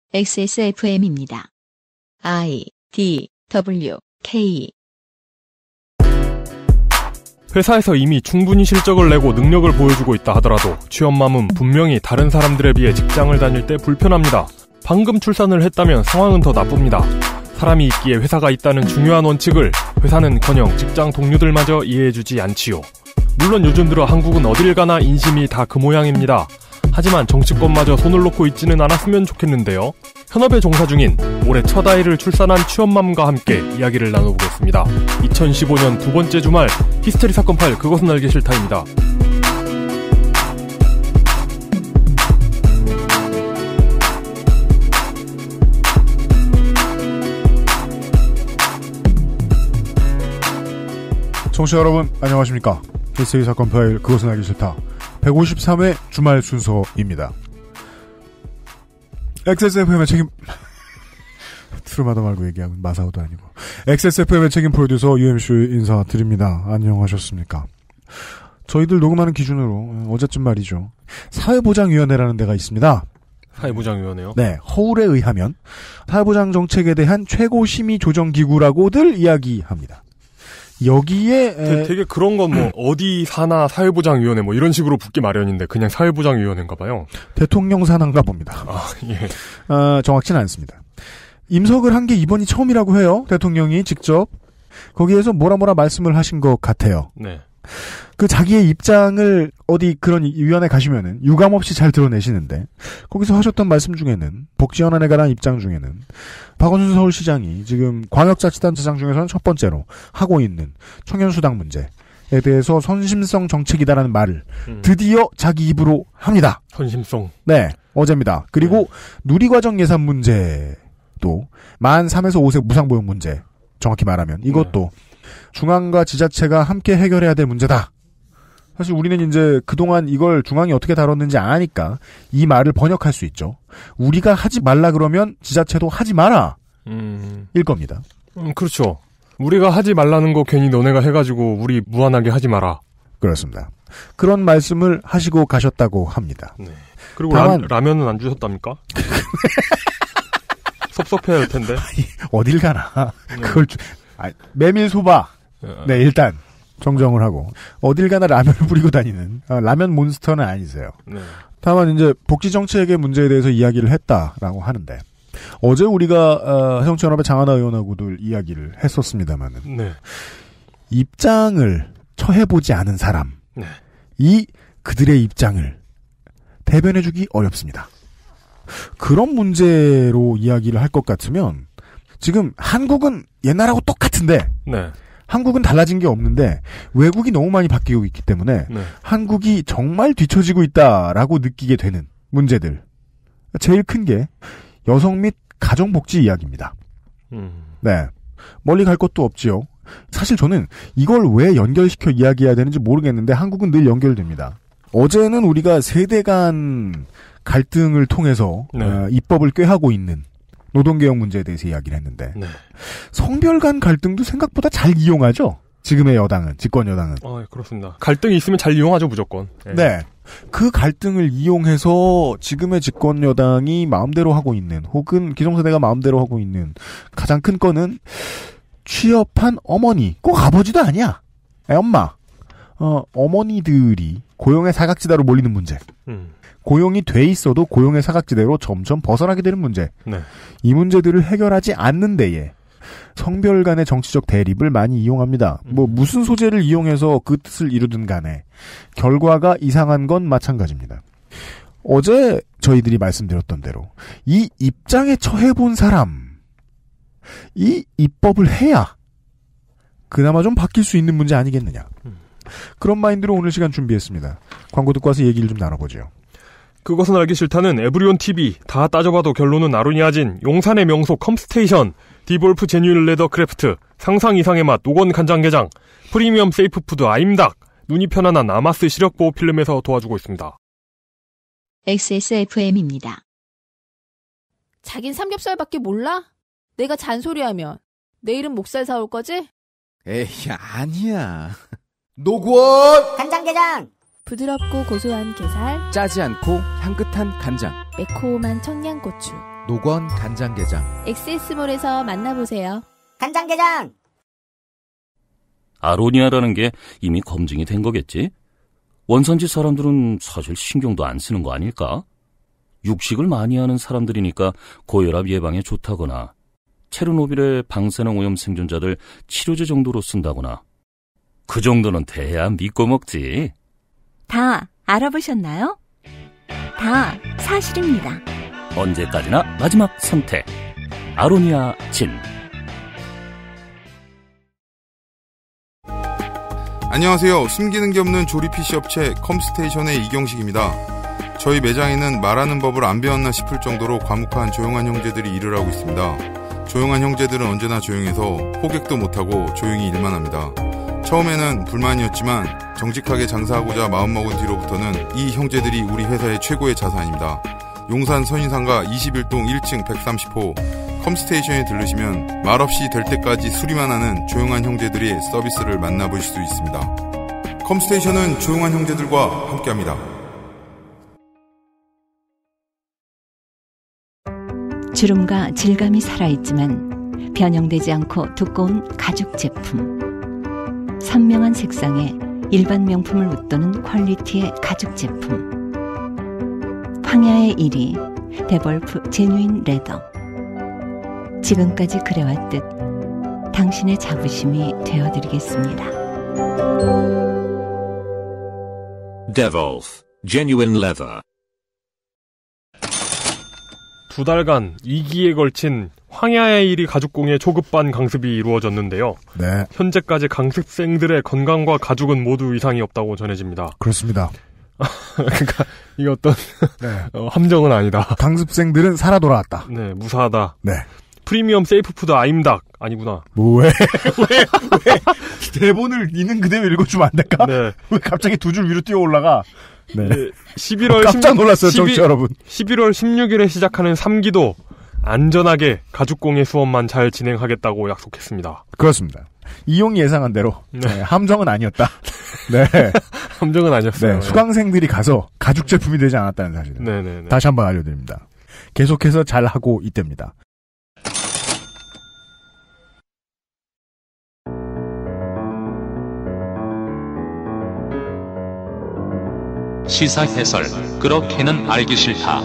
XSFM입니다. I, D, W, K. 회사에서 이미 충분히 실적을 내고 능력을 보여주고 있다 하더라도 취업맘은 분명히 다른 사람들에 비해 직장을 다닐 때 불편합니다. 방금 출산을 했다면 상황은 더 나쁩니다. 사람이 있기에 회사가 있다는 중요한 원칙을 회사는커녕 직장 동료들마저 이해해주지 않지요. 물론 요즘 들어 한국은 어딜 가나 인심이 다 그 모양입니다. 하지만 정치권마저 손을 놓고 있지는 않았으면 좋겠는데요. 현업에 종사 중인 올해 첫 아이를 출산한 취업맘과 함께 이야기를 나눠보겠습니다. 2015년 두 번째 주말 히스테리 사건 파일 그것은 알기 싫다입니다. 청취자 여러분 안녕하십니까. 히스테리 사건 파일 그것은 알기 싫다 153회 주말 순서입니다. XSFM의 책임 트루마도 말고 얘기하고 마사오도 아니고 XSFM의 책임 프로듀서 UMC 인사드립니다. 안녕하셨습니까. 저희들 녹음하는 기준으로 어제쯤 말이죠. 사회보장위원회라는 데가 있습니다. 사회보장위원회요? 네. 허울에 의하면 사회보장 정책에 대한 최고심의조정기구라고들 이야기합니다. 여기에 되게 그런 건 뭐 어디 사나 사회보장위원회 뭐 이런 식으로 붙기 마련인데 그냥 사회보장위원회인가 봐요. 대통령 산하인가 봅니다. 예. 정확치는 않습니다. 임석을 한 게 이번이 처음이라고 해요. 대통령이 직접 거기에서 뭐라 말씀을 하신 것 같아요. 네. 그 자기의 입장을 어디 그런 위원회 가시면은 유감없이 잘 드러내시는데 거기서 하셨던 말씀 중에는 복지연한에 관한 입장 중에는 박원순 서울시장이 지금 광역자치단체장 중에서는 첫 번째로 하고 있는 청년수당 문제에 대해서 선심성 정책이다라는 말을 드디어 자기 입으로 합니다. 선심성. 네. 어제입니다. 그리고 누리과정 예산 문제도 만 3에서 5세 무상보육 문제 정확히 말하면 이것도 중앙과 지자체가 함께 해결해야 될 문제다. 사실 우리는 이제 그동안 이걸 중앙이 어떻게 다뤘는지 아니까 이 말을 번역할 수 있죠. 우리가 하지 말라 그러면 지자체도 하지 마라. 일 겁니다. 그렇죠. 우리가 하지 말라는 거 괜히 너네가 해가지고 우리 무한하게 하지 마라. 그렇습니다. 그런 말씀을 하시고 가셨다고 합니다. 네. 그리고 다만 라면은 안 주셨답니까? 섭섭해야 할 텐데. 어딜 가나. 그걸 메밀소바. 네, 일단 정정을 하고 어딜 가나 라면을 뿌리고 다니는 라면 몬스터는 아니세요. 네. 다만 이제 복지 정책의 문제에 대해서 이야기를 했다라고 하는데 어제 우리가 해성연합의 장하나 의원하고도 이야기를 했었습니다만은 네. 입장을 처해보지 않은 사람 네. 이 그들의 입장을 대변해주기 어렵습니다. 그런 문제로 이야기를 할 것 같으면 지금 한국은 옛날하고 똑같은데 네. 한국은 달라진 게 없는데 외국이 너무 많이 바뀌고 있기 때문에 네. 한국이 정말 뒤처지고 있다라고 느끼게 되는 문제들. 제일 큰 게 여성 및 가정복지 이야기입니다. 네. 멀리 갈 것도 없지요. 사실 저는 이걸 왜 연결시켜 이야기해야 되는지 모르겠는데 한국은 늘 연결됩니다. 어제는 우리가 세대 간 갈등을 통해서 입법을 꾀하고 있는 노동개혁 문제에 대해서 이야기를 했는데 성별 간 갈등도 생각보다 잘 이용하죠. 지금의 여당은, 집권 여당은. 그렇습니다. 갈등이 있으면 잘 이용하죠, 무조건. 네. 그 갈등을 이용해서 지금의 집권 여당이 마음대로 하고 있는 혹은 기성세대가 마음대로 하고 있는 가장 큰 건은 취업한 어머니, 꼭 아버지도 아니야. 엄마. 어머니들이 고용의 사각지대로 몰리는 문제. 고용이 돼 있어도 고용의 사각지대로 점점 벗어나게 되는 문제. 네. 이 문제들을 해결하지 않는 데에 성별 간의 정치적 대립을 많이 이용합니다. 무슨 소재를 이용해서 그 뜻을 이루든 간에 결과가 이상한 건 마찬가지입니다. 어제 저희들이 말씀드렸던 대로 이 입장에 처해본 사람 이 입법을 해야 그나마 좀 바뀔 수 있는 문제 아니겠느냐. 그런 마인드로 오늘 시간 준비했습니다. 광고 듣고 와서 얘기를 좀 나눠보죠. 그것은 알기 싫다는 에브리온 TV, 다 따져봐도 결론은 아로니아진, 용산의 명소 컴스테이션, 디볼프 제뉴인 레더 크래프트, 상상 이상의 맛 노건 간장게장, 프리미엄 세이프푸드 아임닭, 눈이 편안한 아마스 시력보호 필름에서 도와주고 있습니다. XSFM입니다. 자긴 삼겹살밖에 몰라? 내가 잔소리하면 내일은 목살 사올 거지? 에이 아니야. 노건 간장게장 부드럽고 고소한 게살, 짜지 않고 향긋한 간장, 매콤한 청양고추, 노건 간장게장. 엑세스몰에서 만나보세요. 간장게장! 아로니아라는 게 이미 검증이 된 거겠지? 원산지 사람들은 사실 신경도 안 쓰는 거 아닐까? 육식을 많이 하는 사람들이니까 고혈압 예방에 좋다거나 체르노빌의 방사능 오염 생존자들 치료제 정도로 쓴다거나 그 정도는 돼야 믿고 먹지. 다 알아보셨나요? 다 사실입니다. 언제까지나 마지막 선택. 아로니아 진. 안녕하세요. 숨기는 게 없는 조립 PC 업체 컴스테이션의 이경식입니다. 저희 매장에는 말하는 법을 안 배웠나 싶을 정도로 과묵한 조용한 형제들이 일을 하고 있습니다. 조용한 형제들은 언제나 조용해서 호객도 못하고 조용히 일만 합니다. 처음에는 불만이었지만 정직하게 장사하고자 마음먹은 뒤로부터는 이 형제들이 우리 회사의 최고의 자산입니다. 용산 선인상가 21동 1층 130호 컴스테이션에 들르시면 말없이 될 때까지 수리만 하는 조용한 형제들의 서비스를 만나보실 수 있습니다. 컴스테이션은 조용한 형제들과 함께합니다. 주름과 질감이 살아있지만 변형되지 않고 두꺼운 가죽 제품. 선명한 색상에 일반 명품을 웃도는 퀄리티의 가죽 제품. 황야의 1위 데볼프 제뉴인 레더. 지금까지 그래왔듯 당신의 자부심이 되어드리겠습니다. Devolf Genuine Leather. 2달간 2기에 걸친 황야의 1위 가죽공예 초급반 강습이 이루어졌는데요. 네. 현재까지 강습생들의 건강과 가죽은 모두 이상이 없다고 전해집니다. 그렇습니다. 그러니까 이게 어떤 네. 함정은 아니다. 강습생들은 살아 돌아왔다. 네, 무사하다. 네. 프리미엄 세이프푸드 아임닭 아니구나. 왜 대본을 있는 그대로 읽어주면 안 될까? 네. 왜 갑자기 두 줄 위로 뛰어 올라가? 네. 11월 깜짝 놀랐어요, 청취자 여러분. 11월 16일에 시작하는 3기도 안전하게 가죽공예 수업만 잘 진행하겠다고 약속했습니다. 그렇습니다. 이용이 예상한 대로 네. 함정은 아니었다. 네. 함정은 아니었어요. 네. 수강생들이 가서 가죽 제품이 되지 않았다는 사실을 네네네. 다시 한번 알려드립니다. 계속해서 잘 하고 있답니다. 시사 해설 그렇게는 알기 싫다.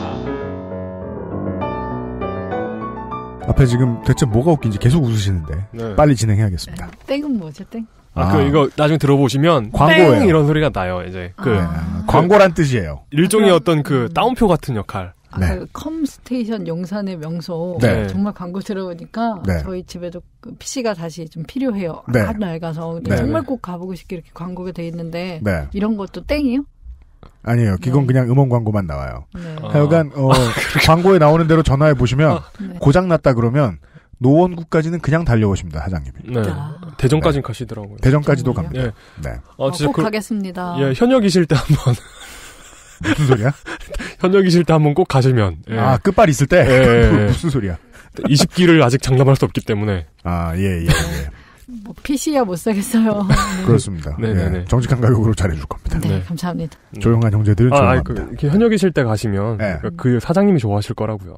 앞에 지금 대체 뭐가 웃긴지 계속 웃으시는데 네. 빨리 진행해야겠습니다. 땡은 뭐죠, 땡? 이거 나중에 들어보시면 광고예요. 땡 이런 소리가 나요. 이제 광고란 뜻이에요. 일종의 어떤 따옴표 같은 역할. 네. 컴스테이션 용산의 명소 네. 정말 광고 들어보니까 네. 저희 집에도 PC가 다시 좀 필요해요. 네. 아주 낡아서 네. 정말 꼭 가보고 싶게 이렇게 광고가 돼 있는데 네. 이런 것도 땡이요? 아니에요. 이건 그냥 음원 광고만 나와요. 네. 하여간 광고에 나오는 대로 전화해 보시면 네. 고장 났다 그러면 노원구까지는 그냥 달려오십니다, 사장님이. 네. 대전까지는 가시더라고요. 대전까지도 갑니다. 네. 네. 진짜 꼭 가겠습니다. 예, 현역이실 때 한번 무슨 소리야? 현역이실 때 한번 꼭 가시면. 예. 끝발 있을 때? 예. 무슨 소리야? 20기를 아직 장담할 수 없기 때문에. 예. 뭐 PC야 못 사겠어요. 그렇습니다. 네네네. 예, 정직한 가격으로 잘해줄 겁니다. 네, 감사합니다. 조용한 형제들은 조용합니다. 이렇게 현역이실 때 가시면 네. 그 사장님이 좋아하실 거라고요.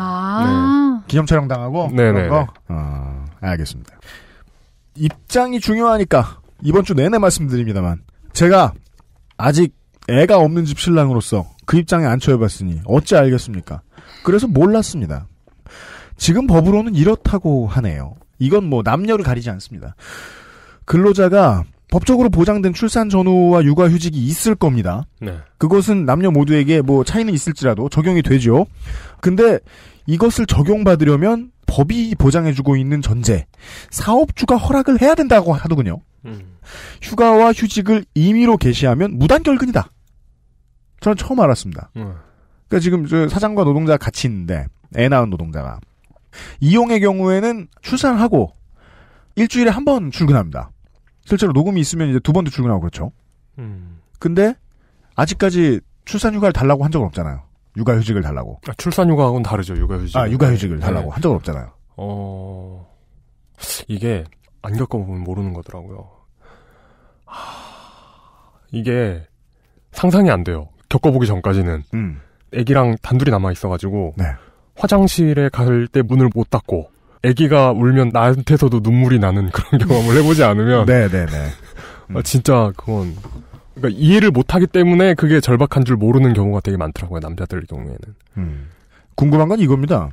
기념 촬영 당하고 네네. 그런 거. 알겠습니다. 입장이 중요하니까 이번 주 내내 말씀드립니다만 제가 아직 애가 없는 집 신랑으로서 그 입장에 안 처해봤으니 어찌 알겠습니까? 그래서 몰랐습니다. 지금 법으로는 이렇다고 하네요. 이건 뭐 남녀를 가리지 않습니다. 근로자가 법적으로 보장된 출산 전후와 육아휴직이 있을 겁니다. 네. 그것은 남녀 모두에게 뭐 차이는 있을지라도 적용이 되죠. 근데 이것을 적용받으려면 법이 보장해주고 있는 전제, 사업주가 허락을 해야 된다고 하더군요. 휴가와 휴직을 임의로 개시하면 무단결근이다. 저는 처음 알았습니다. 그러니까 지금 저 사장과 노동자가 같이 있는데 애 낳은 노동자가 이용의 경우에는 출산을 하고 일주일에 한 번 출근합니다. 실제로 녹음이 있으면 이제 2번도 출근하고 그렇죠. 근데 아직까지 출산 휴가를 달라고 한 적은 없잖아요. 육아휴직을 달라고. 출산 휴가하고는 다르죠. 육아휴직. 육아휴직을 달라고 한 적은 없잖아요. 이게 안 겪어보면 모르는 거더라고요. 이게 상상이 안 돼요. 겪어보기 전까지는. 애기랑 단둘이 남아 있어가지고 화장실에 갈 때 문을 못 닫고 아기가 울면 나한테서도 눈물이 나는 그런 경험을 해보지 않으면 네네네. 진짜 그건 그러니까 이해를 못하기 때문에 그게 절박한 줄 모르는 경우가 되게 많더라고요. 남자들 경우에는. 궁금한 건 이겁니다.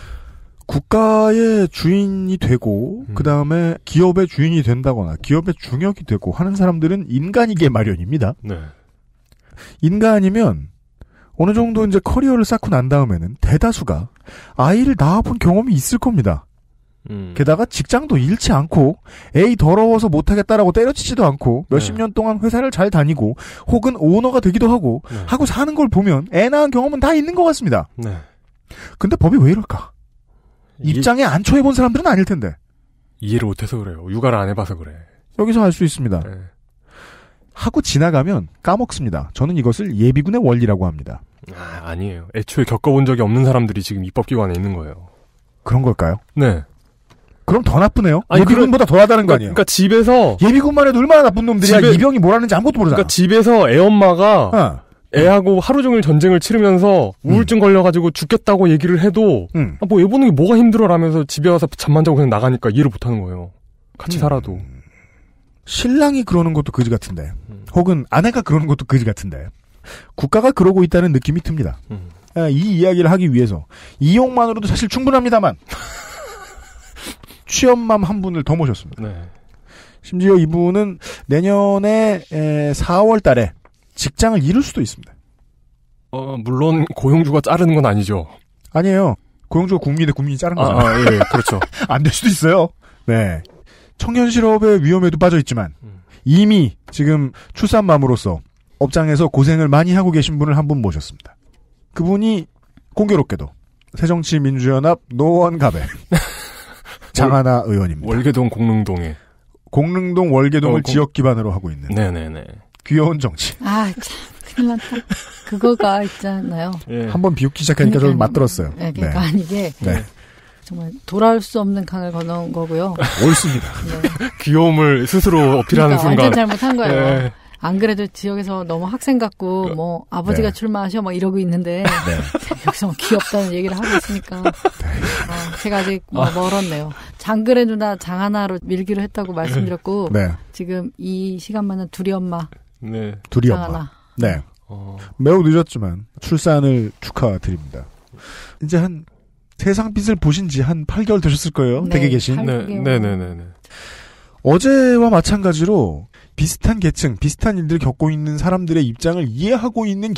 국가의 주인이 되고 그 다음에 기업의 주인이 된다거나 기업의 중역이 되고 하는 사람들은 인간이게 마련입니다. 네. 인간이면 어느 정도 이제 커리어를 쌓고 난 다음에는 대다수가 아이를 낳아본 경험이 있을 겁니다. 게다가 직장도 잃지 않고 에이 더러워서 못하겠다라고 때려치지도 않고 몇십 년 동안 회사를 잘 다니고 혹은 오너가 되기도 하고 하고 사는 걸 보면 애 낳은 경험은 다 있는 것 같습니다. 네. 근데 법이 왜 이럴까? 입장에 안 처해본 사람들은 아닐 텐데. 이해를 못해서 그래요. 육아를 안 해봐서 그래. 여기서 알 수 있습니다. 네. 하고 지나가면 까먹습니다. 저는 이것을 예비군의 원리라고 합니다. 아니에요. 애초에 겪어본 적이 없는 사람들이 지금 입법기관에 있는 거예요. 그런 걸까요? 네. 그럼 더 나쁘네요. 예비군보다 더 하다는 거 아니에요? 그러니까 집에서 예비군만 해도 얼마나 나쁜 놈들이야. 이 병이 뭐라는지 아무것도 모르잖아. 그러니까 집에서 애엄마가 애하고 하루 종일 전쟁을 치르면서 우울증 걸려가지고 죽겠다고 얘기를 해도 뭐 애 보는 게 뭐가 힘들어라면서 집에 와서 잠만 자고 그냥 나가니까 이해를 못하는 거예요. 같이 살아도. 신랑이 그러는 것도 그지 같은데 혹은 아내가 그러는 것도 그지 같은데 국가가 그러고 있다는 느낌이 듭니다. 이 이야기를 하기 위해서 이용만으로도 사실 충분합니다만 취업맘 한 분을 더 모셨습니다. 네. 심지어 이분은 내년에 4월 달에 직장을 잃을 수도 있습니다. 물론 고용주가 자르는 건 아니죠. 아니에요. 고용주가 국민이 자른 거잖아요. 예, 그렇죠. 안 될 수도 있어요. 네. 청년 실업의 위험에도 빠져 있지만 이미 지금 출산맘으로서 업장에서 고생을 많이 하고 계신 분을 한 분 모셨습니다. 그분이 공교롭게도 새정치민주연합 노원갑의 장하나 의원입니다. 월계동 공릉동에. 공릉동 월계동을 지역 기반으로 하고 있는. 네네네. 귀여운 정치. 아, 참, 큰일 났다. 그거가 있잖아요. 예. 한번 비웃기 시작하니까 저는 맞들었어요. 네, 그러니까 이게 정말 돌아올 수 없는 강을 건너온 거고요. 옳습니다. 네. 귀여움을 스스로 어필하는 순간. 완전 잘못한 거예요. 네. 안 그래도 지역에서 너무 학생 같고 뭐 아버지가 출마하셔 막 이러고 있는데 여기서 뭐 귀엽다는 얘기를 하고 있으니까 제가 아직 멀었네요. 장그래 누나 장하나로 밀기로 했다고 말씀드렸고 지금 이 시간만은 둘이 엄마 둘이 장하나. 엄마 매우 늦었지만 출산을 축하드립니다. 이제 한 세상 빛을 보신 지 한 8개월 되셨을 거예요. 댁에 계신. 네네네. 어제와 마찬가지로 비슷한 계층, 비슷한 일들을 겪고 있는 사람들의 입장을 이해하고 있는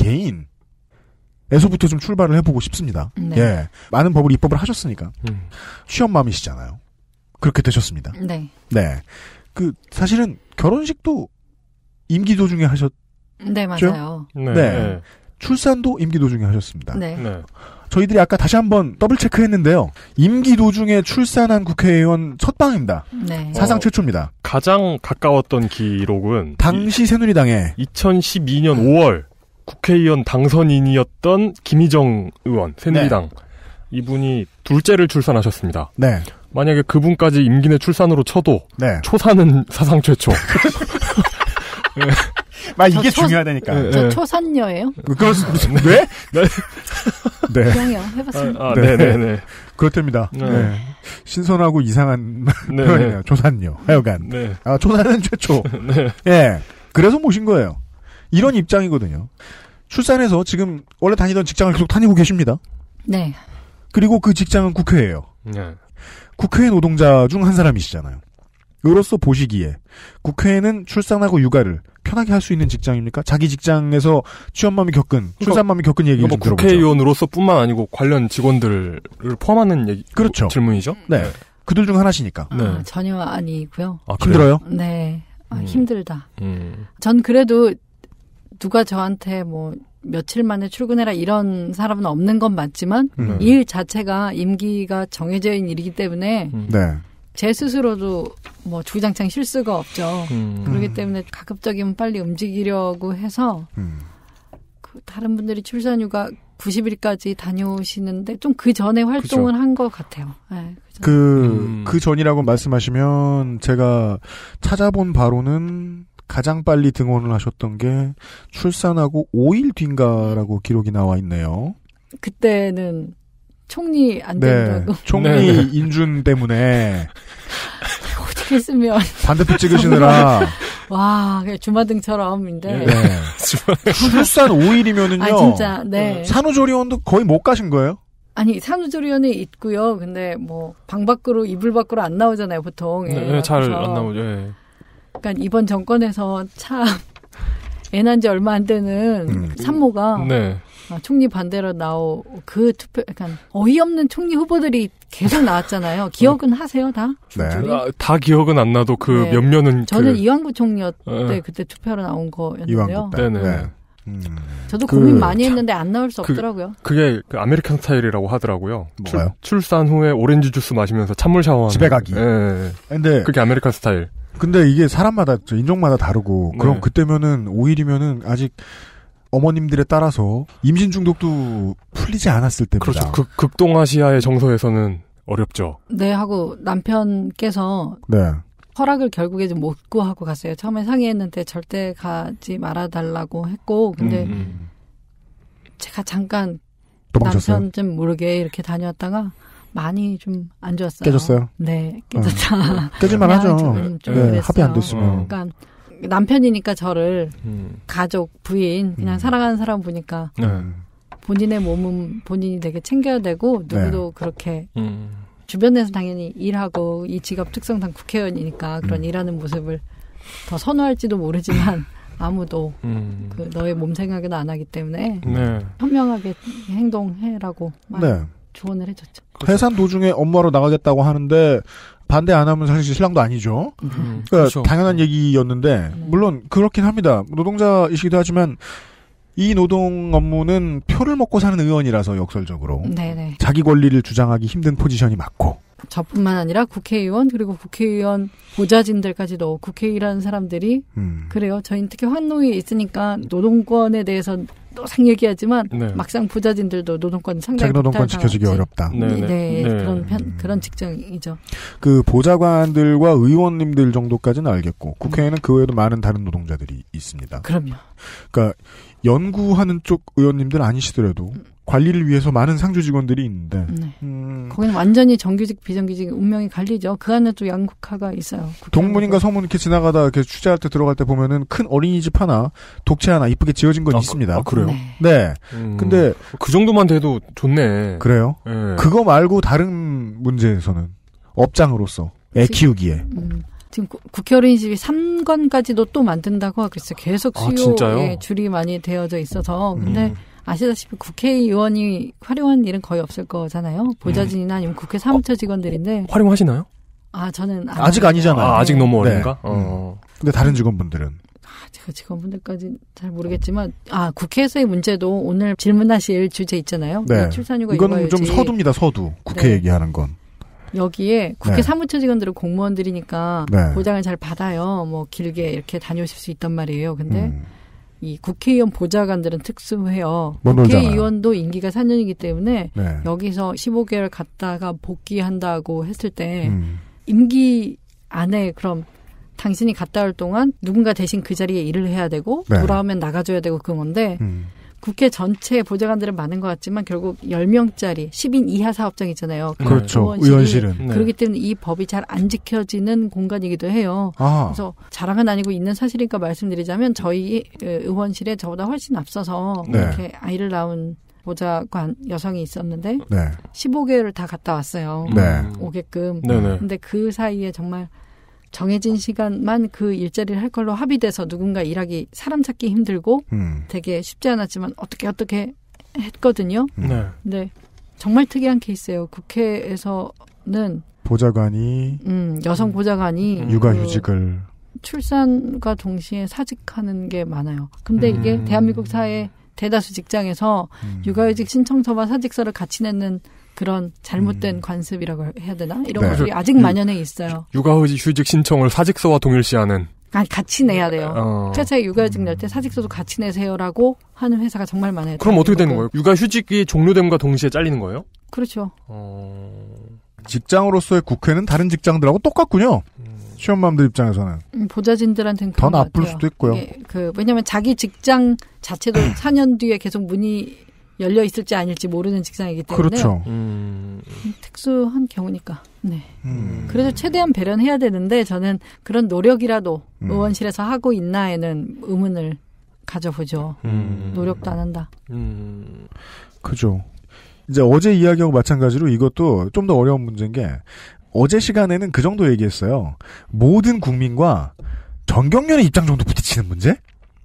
개인에서부터 좀 출발을 해보고 싶습니다. 네. 예, 많은 법을 입법을 하셨으니까 취업맘이시잖아요. 그렇게 되셨습니다. 네. 네. 사실은 결혼식도 임기 도중에 하셨죠? 네, 맞아요. 네. 출산도 임기 도중에 하셨습니다. 네. 저희들이 아까 다시 한번 더블 체크했는데요. 임기 도중에 출산한 국회의원 첫 방입니다. 네. 사상 최초입니다. 가장 가까웠던 기록은 당시 새누리당의 2012년 5월 국회의원 당선인이었던 김희정 의원 새누리당 이분이 둘째를 출산하셨습니다. 네. 만약에 그분까지 임기 내 출산으로 쳐도 초산은 사상 최초. 이게 중요하다니까. 저 초산녀예요? 그렇습니다. 네? 네. 그냥요. 해봤습니다. 네네네. 그렇답니다. 네. 신선하고 이상한 표현이네요. 초산녀. 하여간. 네. 초산은 최초. 네. 예. 그래서 모신 거예요. 이런 입장이거든요. 출산해서 지금 원래 다니던 직장을 계속 다니고 계십니다. 네. 그리고 그 직장은 국회예요. 네. 국회 노동자 중 한 사람이시잖아요. 으로서 보시기에 국회에는 출산하고 육아를 편하게 할 수 있는 직장입니까? 자기 직장에서 취업맘이 겪은, 출산맘이 겪은 얘기를 좀 들어보죠. 국회의원으로서뿐만 아니고 관련 직원들을 포함하는 얘기, 그렇죠. 질문이죠? 네. 그들 중 하나시니까. 전혀 아니고요. 힘들어요? 네. 힘들다. 전 그래도 누가 저한테 뭐 며칠 만에 출근해라 이런 사람은 없는 건 맞지만 일 자체가 임기가 정해져 있는 일이기 때문에 제 스스로도 뭐 주구장창 쉴 수가 없죠. 그렇기 때문에 가급적이면 빨리 움직이려고 해서 다른 분들이 출산휴가 90일까지 다녀오시는데 좀 그 전에 활동을 한 것 같아요. 네, 그 전이라고 말씀하시면 제가 찾아본 바로는 가장 빨리 등원을 하셨던 게 출산하고 5일 뒤인가라고 기록이 나와 있네요. 그때는 총리 안 된다고. 총리 인준 때문에. 어떻게 쓰면. 반대표 찍으시느라. 와, 주마등처럼인데. 출산 5일이면은요. 아, 진짜, 네. 산후조리원도 거의 못 가신 거예요? 아니, 산후조리원에 있고요. 근데 방 밖으로, 이불 밖으로 안 나오잖아요, 보통. 네, 잘 안 나오죠. 예. 그러니까 이번 정권에서 참, 애 난 지 얼마 안 되는 산모가. 네. 총리 반대로 그 투표, 약간 어이없는 총리 후보들이 계속 나왔잖아요. 기억은 하세요, 다? 네. 다 기억은 안 나도 몇몇은. 저는 이완구 총리였대, 그때 투표로 나온 거였는데요. 이완구 때. 네. 저도 고민 많이 했는데 안 나올 수 없더라고요. 그게 아메리칸 스타일이라고 하더라고요. 뭐가요? 출산 후에 오렌지 주스 마시면서 찬물 샤워하는. 집에 가기. 네. 근데 그게 아메리칸 스타일. 근데 이게 사람마다, 인종마다 다르고, 그럼 그때면은 5일이면은 아직 어머님들에 따라서 임신 중독도 풀리지 않았을 때입니다. 그렇죠. 극동아시아의 정서에서는 어렵죠. 네, 하고 남편께서 허락을 결국에 좀 못 구하고 갔어요. 처음에 상의했는데 절대 가지 말아달라고 했고, 근데 제가 잠깐 도망쳤어요? 남편 좀 모르게 이렇게 다녔다가 많이 좀 안 좋았어요. 깨졌어요? 네, 깨졌다. 깨질만 하죠. 좀 네, 합의 안 됐으면. 그러니까 남편이니까 저를 가족, 부인, 그냥 사랑하는 사람 보니까 본인의 몸은 본인이 되게 챙겨야 되고 누구도 그렇게 주변에서 당연히 일하고 이 직업 특성상 국회의원이니까 그런 일하는 모습을 더 선호할지도 모르지만 아무도 너의 몸 생각은 안 하기 때문에 현명하게 행동해라고 조언을 해줬죠. 해산 도중에 업무하러 나가겠다고 하는데 반대 안 하면 사실 신랑도 아니죠. 그러니까 그렇죠. 당연한 얘기였는데 물론 그렇긴 합니다. 노동자이시기도 하지만 이 노동 업무는 표를 먹고 사는 의원이라서 역설적으로 자기 권리를 주장하기 힘든 포지션이 맞고 저뿐만 아니라 국회의원 그리고 국회의원 보좌진들까지도 국회의라는 사람들이 그래요. 저희는 특히 환노위에 있으니까 노동권에 대해서 항상 얘기하지만 막상 보좌진들도 노동권 상당히 자기 노동권 지켜주기 어렵다. 그런 직장이죠. 그 보좌관들과 의원님들 정도까지는 알겠고 국회에는 그 외에도 많은 다른 노동자들이 있습니다. 그럼요. 그러니까 연구하는 쪽 의원님들 아니시더라도 관리를 위해서 많은 상주 직원들이 있는데 거기는 완전히 정규직 비정규직 운명이 갈리죠. 그 안에 또 양극화가 있어요. 동문인가 서문 이렇게 지나가다 이렇게 취재할 때 들어갈 때 보면은 큰 어린이집 하나 독채 하나 이쁘게 지어진 건 있습니다. 그래요? 네. 근데 그 정도만 돼도 좋네. 그래요? 네. 그거 말고 다른 문제에서는 업장으로서 애 키우기에 지금 국회 어린이집이 3건까지도 또 만든다고 하고 있어요. 계속 수요에 줄이 많이 되어져 있어서 근데 아시다시피 국회의원이 활용한 일은 거의 없을 거잖아요. 보좌진이나 아니면 국회 사무처 직원들인데. 활용하시나요? 저는 아직 아니잖아요. 아직 너무 어린가? 근데 다른 직원분들은? 제가 직원분들까지 잘 모르겠지만, 국회에서의 문제도 오늘 질문하실 주제 있잖아요. 네. 출산휴가 이건 좀 서두입니다, 서두. 국회 얘기하는 건. 여기에 국회 사무처 직원들은 공무원들이니까 보장을 잘 받아요. 뭐 길게 이렇게 다녀오실 수 있단 말이에요. 근데 이 국회의원 보좌관들은 특수해요. 국회의원도 임기가 4년이기 때문에 여기서 15개월 갔다가 복귀한다고 했을 때 임기 안에 그럼 당신이 갔다 올 동안 누군가 대신 그 자리에 일을 해야 되고 돌아오면 나가줘야 되고 그런 건데 국회 전체 보좌관들은 많은 것 같지만 결국 10명짜리 10인 이하 사업장 있잖아요. 그렇죠. 의원실은. 그렇기 때문에 이 법이 잘 안 지켜지는 공간이기도 해요. 그래서 자랑은 아니고 있는 사실이니까 말씀드리자면 저희 의원실에 저보다 훨씬 앞서서 이렇게 아이를 낳은 보좌관 여성이 있었는데 15개월을 다 갔다 왔어요. 오게끔. 근데 그 사이에 정말 정해진 시간만 그 일자리를 할 걸로 합의돼서 누군가 일하기 사람 찾기 힘들고 되게 쉽지 않았지만 어떻게 했거든요. 근데 정말 특이한 케이스예요. 국회에서는 보좌관이 여성 보좌관이 육아휴직을 출산과 동시에 사직하는 게 많아요. 근데 이게 대한민국 사회 대다수 직장에서 육아휴직 신청서와 사직서를 같이 내는 그런 잘못된 관습이라고 해야 되나? 이런 것들이 아직 만연해 있어요. 육아휴직 신청을 사직서와 동일시하는. 같이 내야 돼요. 회사에 육아휴직 낼 때 사직서도 같이 내세요라고 하는 회사가 정말 많아요. 그럼 어떻게 되는 거예요? 육아휴직이 종료됨과 동시에 잘리는 거예요? 그렇죠. 직장으로서의 국회는 다른 직장들하고 똑같군요. 시험맘들 입장에서는. 보좌진들한테는 더 나쁠 같아요. 수도 있고요. 왜냐하면 자기 직장 자체도 4년 뒤에 계속 문의 열려 있을지 아닐지 모르는 직장이기 때문에 그렇죠. 특수한 경우니까. 네. 그래서 최대한 배려해야 되는데 저는 그런 노력이라도 의원실에서 하고 있나에는 의문을 가져보죠. 노력도 안 한다. 그죠. 이제 어제 이야기하고 마찬가지로 이것도 좀 더 어려운 문제인 게 어제 시간에는 그 정도 얘기했어요. 모든 국민과 전경련의 입장 정도 부딪히는 문제?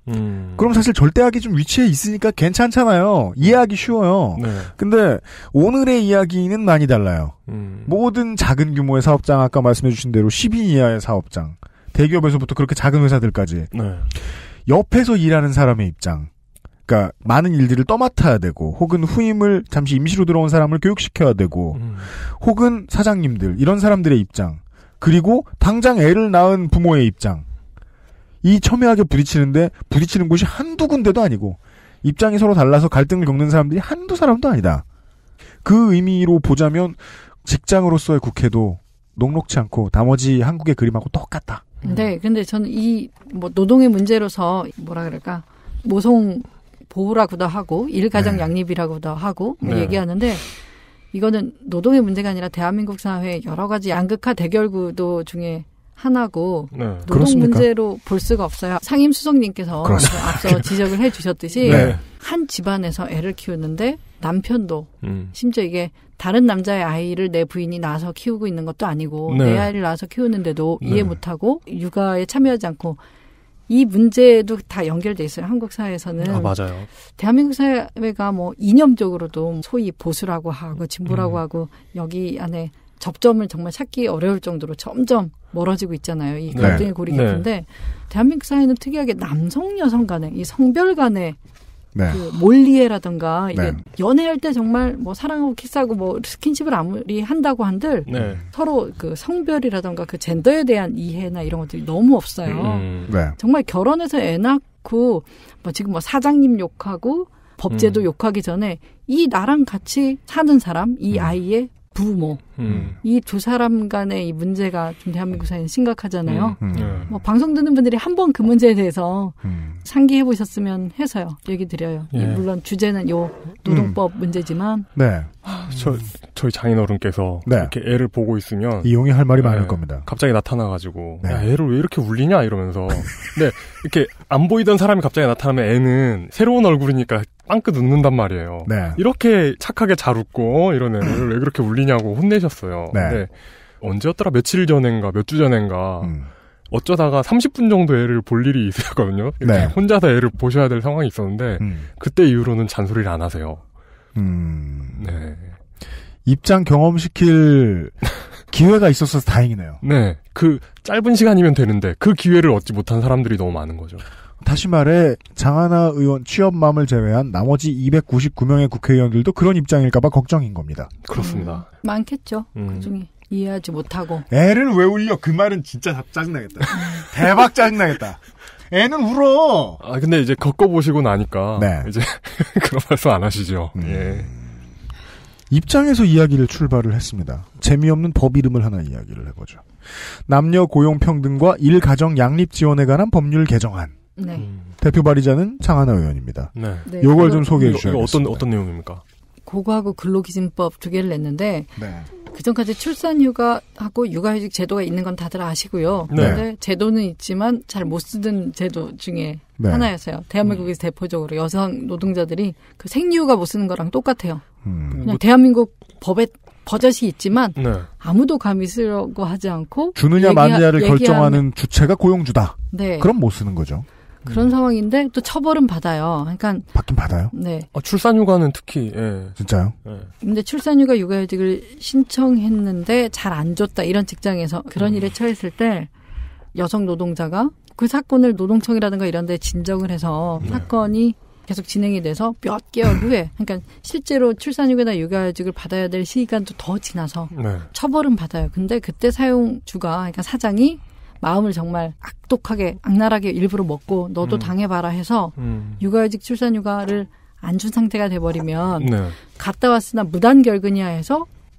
그럼 사실 절대하기 좀 위치에 있으니까 괜찮잖아요. 이해하기 쉬워요. 네. 근데 오늘의 이야기는 많이 달라요. 모든 작은 규모의 사업장, 아까 말씀해주신 대로 10인 이하의 사업장, 대기업에서부터 그렇게 작은 회사들까지 네. 옆에서 일하는 사람의 입장, 그러니까 많은 일들을 떠맡아야 되고 혹은 후임을 잠시 임시로 들어온 사람을 교육시켜야 되고 혹은 사장님들 이런 사람들의 입장, 그리고 당장 애를 낳은 부모의 입장, 이 첨예하게 부딪히는 곳이 한두 군데도 아니고 입장이 서로 달라서 갈등을 겪는 사람들이 한두 사람도 아니다. 그 의미로 보자면 직장으로서의 국회도 녹록치 않고 나머지 한국의 그림하고 똑같다. 네, 근데 저는 이 노동의 문제로서 뭐라 그럴까 모성 보호라고도 하고 일가정 양립이라고도 하고 얘기하는데 이거는 노동의 문제가 아니라 대한민국 사회 여러 가지 양극화 대결구도 중에 하나고 노동 그렇습니까? 문제로 볼 수가 없어요. 상임수석님께서 앞서 지적을 해주셨듯이 한 집안에서 애를 키우는데 남편도 심지어 이게 다른 남자의 아이를 내 부인이 낳아서 키우고 있는 것도 아니고 내 아이를 낳아서 키우는데도 이해 못하고 육아에 참여하지 않고 이 문제도 다 연결돼 있어요. 한국 사회에서는. 맞아요. 대한민국 사회가 이념적으로도 소위 보수라고 하고 진보라고 하고 여기 안에 접점을 정말 찾기 어려울 정도로 점점 멀어지고 있잖아요. 이 갈등의 골이 깊은데 대한민국 사회는 특이하게 남성 여성 간의 이 성별 간의 그 몰리에라든가 이게 연애할 때 정말 사랑하고 키스하고 스킨십을 아무리 한다고 한들 서로 그 성별이라든가 그 젠더에 대한 이해나 이런 것들이 너무 없어요. 정말 결혼해서 애 낳고 지금 사장님 욕하고 법제도 욕하기 전에 이 나랑 같이 사는 사람, 이 아이의 부모, 이 두 사람 간의 이 문제가 좀 대한민국 사회는 심각하잖아요. 방송 듣는 분들이 한번 그 문제에 대해서 상기해 보셨으면 해서요. 얘기 드려요. 물론 주제는 요 노동법 문제지만. 저희 장인어른께서 이렇게 애를 보고 있으면 이용이 할 말이 많을 겁니다. 갑자기 나타나가지고 야, 애를 왜 이렇게 울리냐 이러면서 근데 이렇게 안 보이던 사람이 갑자기 나타나면 애는 새로운 얼굴이니까 빵긋 웃는단 말이에요. 이렇게 착하게 잘 웃고 이런 애를 왜 그렇게 울리냐고 혼내셨어요. 근데 언제였더라? 며칠 전인가 몇 주 전인가 어쩌다가 30분 정도 애를 볼 일이 있었거든요. 혼자서 애를 보셔야 될 상황이 있었는데 그때 이후로는 잔소리를 안 하세요. 입장 경험시킬 기회가 있어서 다행이네요. 그 짧은 시간이면 되는데 그 기회를 얻지 못한 사람들이 너무 많은 거죠. 다시 말해 장하나 의원 취업맘을 제외한 나머지 299명의 국회의원들도 그런 입장일까봐 걱정인 겁니다. 그렇습니다. 많겠죠. 그중에 이해하지 못하고. 애를 왜 울려? 그 말은 진짜 짜증나겠다. 대박 짜증나겠다. 애는 울어. 근데 이제 겪어보시고 나니까 이제 그런 말씀 안 하시죠. 입장에서 이야기를 출발을 했습니다. 재미없는 법 이름을 하나 이야기를 해보죠. 남녀 고용 평등과 일가정 양립 지원에 관한 법률 개정안. 대표 발의자는 장하나 의원입니다. 요걸 좀 소개해 주셔야겠습니다. 어떤 내용입니까? 그거하고 근로기준법 두 개를 냈는데 그전까지 출산휴가하고 육아휴직 제도가 있는 건 다들 아시고요. 그런데 제도는 있지만 잘 못 쓰던 제도 중에 하나였어요. 대한민국에서 대표적으로 여성 노동자들이 그 생리휴가 못 쓰는 거랑 똑같아요. 그냥 대한민국 법에 버젓이 있지만 아무도 감히 쓰려고 하지 않고 주느냐 마느냐를 결정하는 주체가 고용주다. 그럼 못 쓰는 거죠. 그런 상황인데 또 처벌은 받아요. 그러니까 받긴 받아요. 출산휴가는 특히 진짜요? 근데 출산휴가 육아휴직을 신청했는데 잘 안 줬다 이런 직장에서 그런 일에 처했을 때 여성 노동자가 그 사건을 노동청이라든가 이런 데 진정을 해서 사건이 계속 진행이 돼서 몇 개월 후에 그러니까 실제로 출산휴가나 육아휴직을 받아야 될 시간도 더 지나서 처벌은 받아요. 근데 그때 사용주가 그러니까 사장이 마음을 정말 악독하게 악랄하게 일부러 먹고 너도 당해봐라 해서 육아휴직 출산휴가를 안 준 상태가 돼버리면 갔다 왔으나 무단결근이야 해서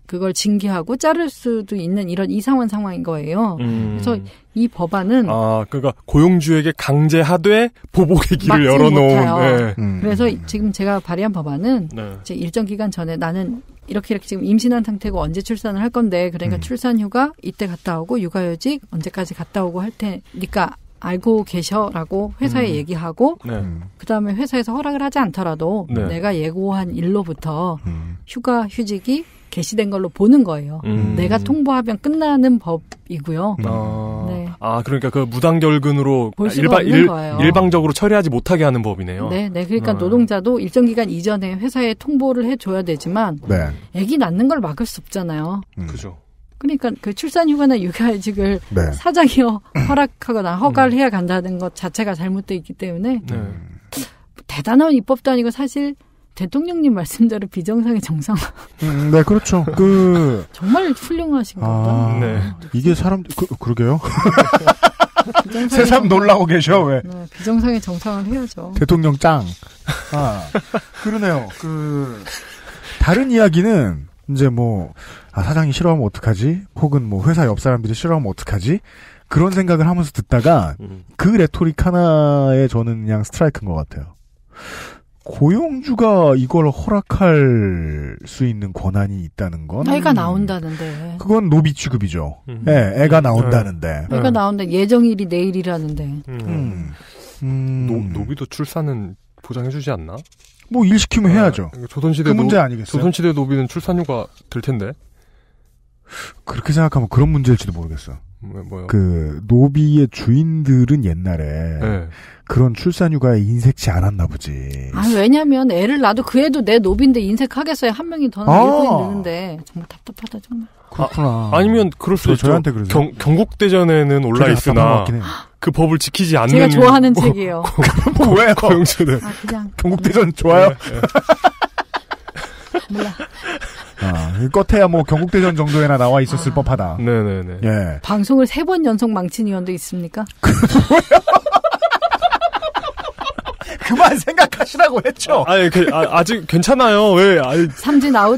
그걸 징계하고 자를 수도 있는 이런 이상한 상황인 거예요. 그래서 이 법안은 그러니까 고용주에게 강제하되 보복의 길을 열어놓은. 네. 그래서 지금 제가 발의한 법안은 이제 일정 기간 전에 나는 이렇게 지금 임신한 상태고 언제 출산을 할 건데 그러니까 출산휴가 이때 갔다 오고 육아휴직 언제까지 갔다 오고 할 테니까 알고 계셔라고 회사에 얘기하고 그다음에 회사에서 허락을 하지 않더라도 내가 예고한 일로부터 휴가 휴직이 개시된 걸로 보는 거예요. 내가 통보하면 끝나는 법이고요. 네. 그러니까 그 무단결근으로 볼 수가 없는 거예요. 일방적으로 처리하지 못하게 하는 법이네요. 네. 그러니까 노동자도 일정 기간 이전에 회사에 통보를 해줘야 되지만 아기 낳는 걸 막을 수 없잖아요. 그죠. 그러니까 그 출산휴가나 육아휴직을 사장이 허락하거나 허가를 해야 간다는 것 자체가 잘못되어 있기 때문에 대단한 입법도 아니고 사실 대통령님 말씀대로 비정상의 정상. 네, 그렇죠. 정말 훌륭하신 겁니다. 네. 이게 그러게요. 새삼 놀라고 계셔, 왜? 네, 비정상의 정상을 해야죠. 대통령 짱. 그러네요. 다른 이야기는 이제 사장이 싫어하면 어떡하지? 혹은 회사 옆 사람들이 싫어하면 어떡하지? 그런 생각을 하면서 듣다가 그 레토릭 하나에 저는 그냥 스트라이크인 것 같아요. 고용주가 이걸 허락할 수 있는 권한이 있다는 건 애가 나온다는데 그건 노비 취급이죠. 네, 애가 나온다는데 애가 나온다 예정일이 내일이라는데 노비도 출산은 보장해주지 않나? 일 시키면 해야죠. 조선시대 그 문제 아니겠어요? 조선시대 노비는 출산휴가 될 텐데. 그렇게 생각하면 그런 문제일지도 모르겠어. 뭐요? 노비의 주인들은 옛날에 그런 출산휴가에 인색치 않았나 보지. 왜냐면 애를 낳아도 그 애도 내 노비인데 인색하겠어요. 한 명이 더 일꾼이 느는데 정말 답답하다 정말. 그렇구나. 아니면 그럴 수 있죠. 저한테 그러세요. 경국대전에는 올라 있으나 그 법을 지키지 않는. 제가 좋아하는 책이에요. 왜요? 고용주들. 그냥. 경국대전 좋아요? 몰라. 껏해야 경국대전 정도에나 나와 있었을 법하다. 네네네. 예. 방송을 3번 연속 망친 의원도 있습니까? 그만 생각하시라고 했죠. 아직 괜찮아요. 왜? 삼진 아웃.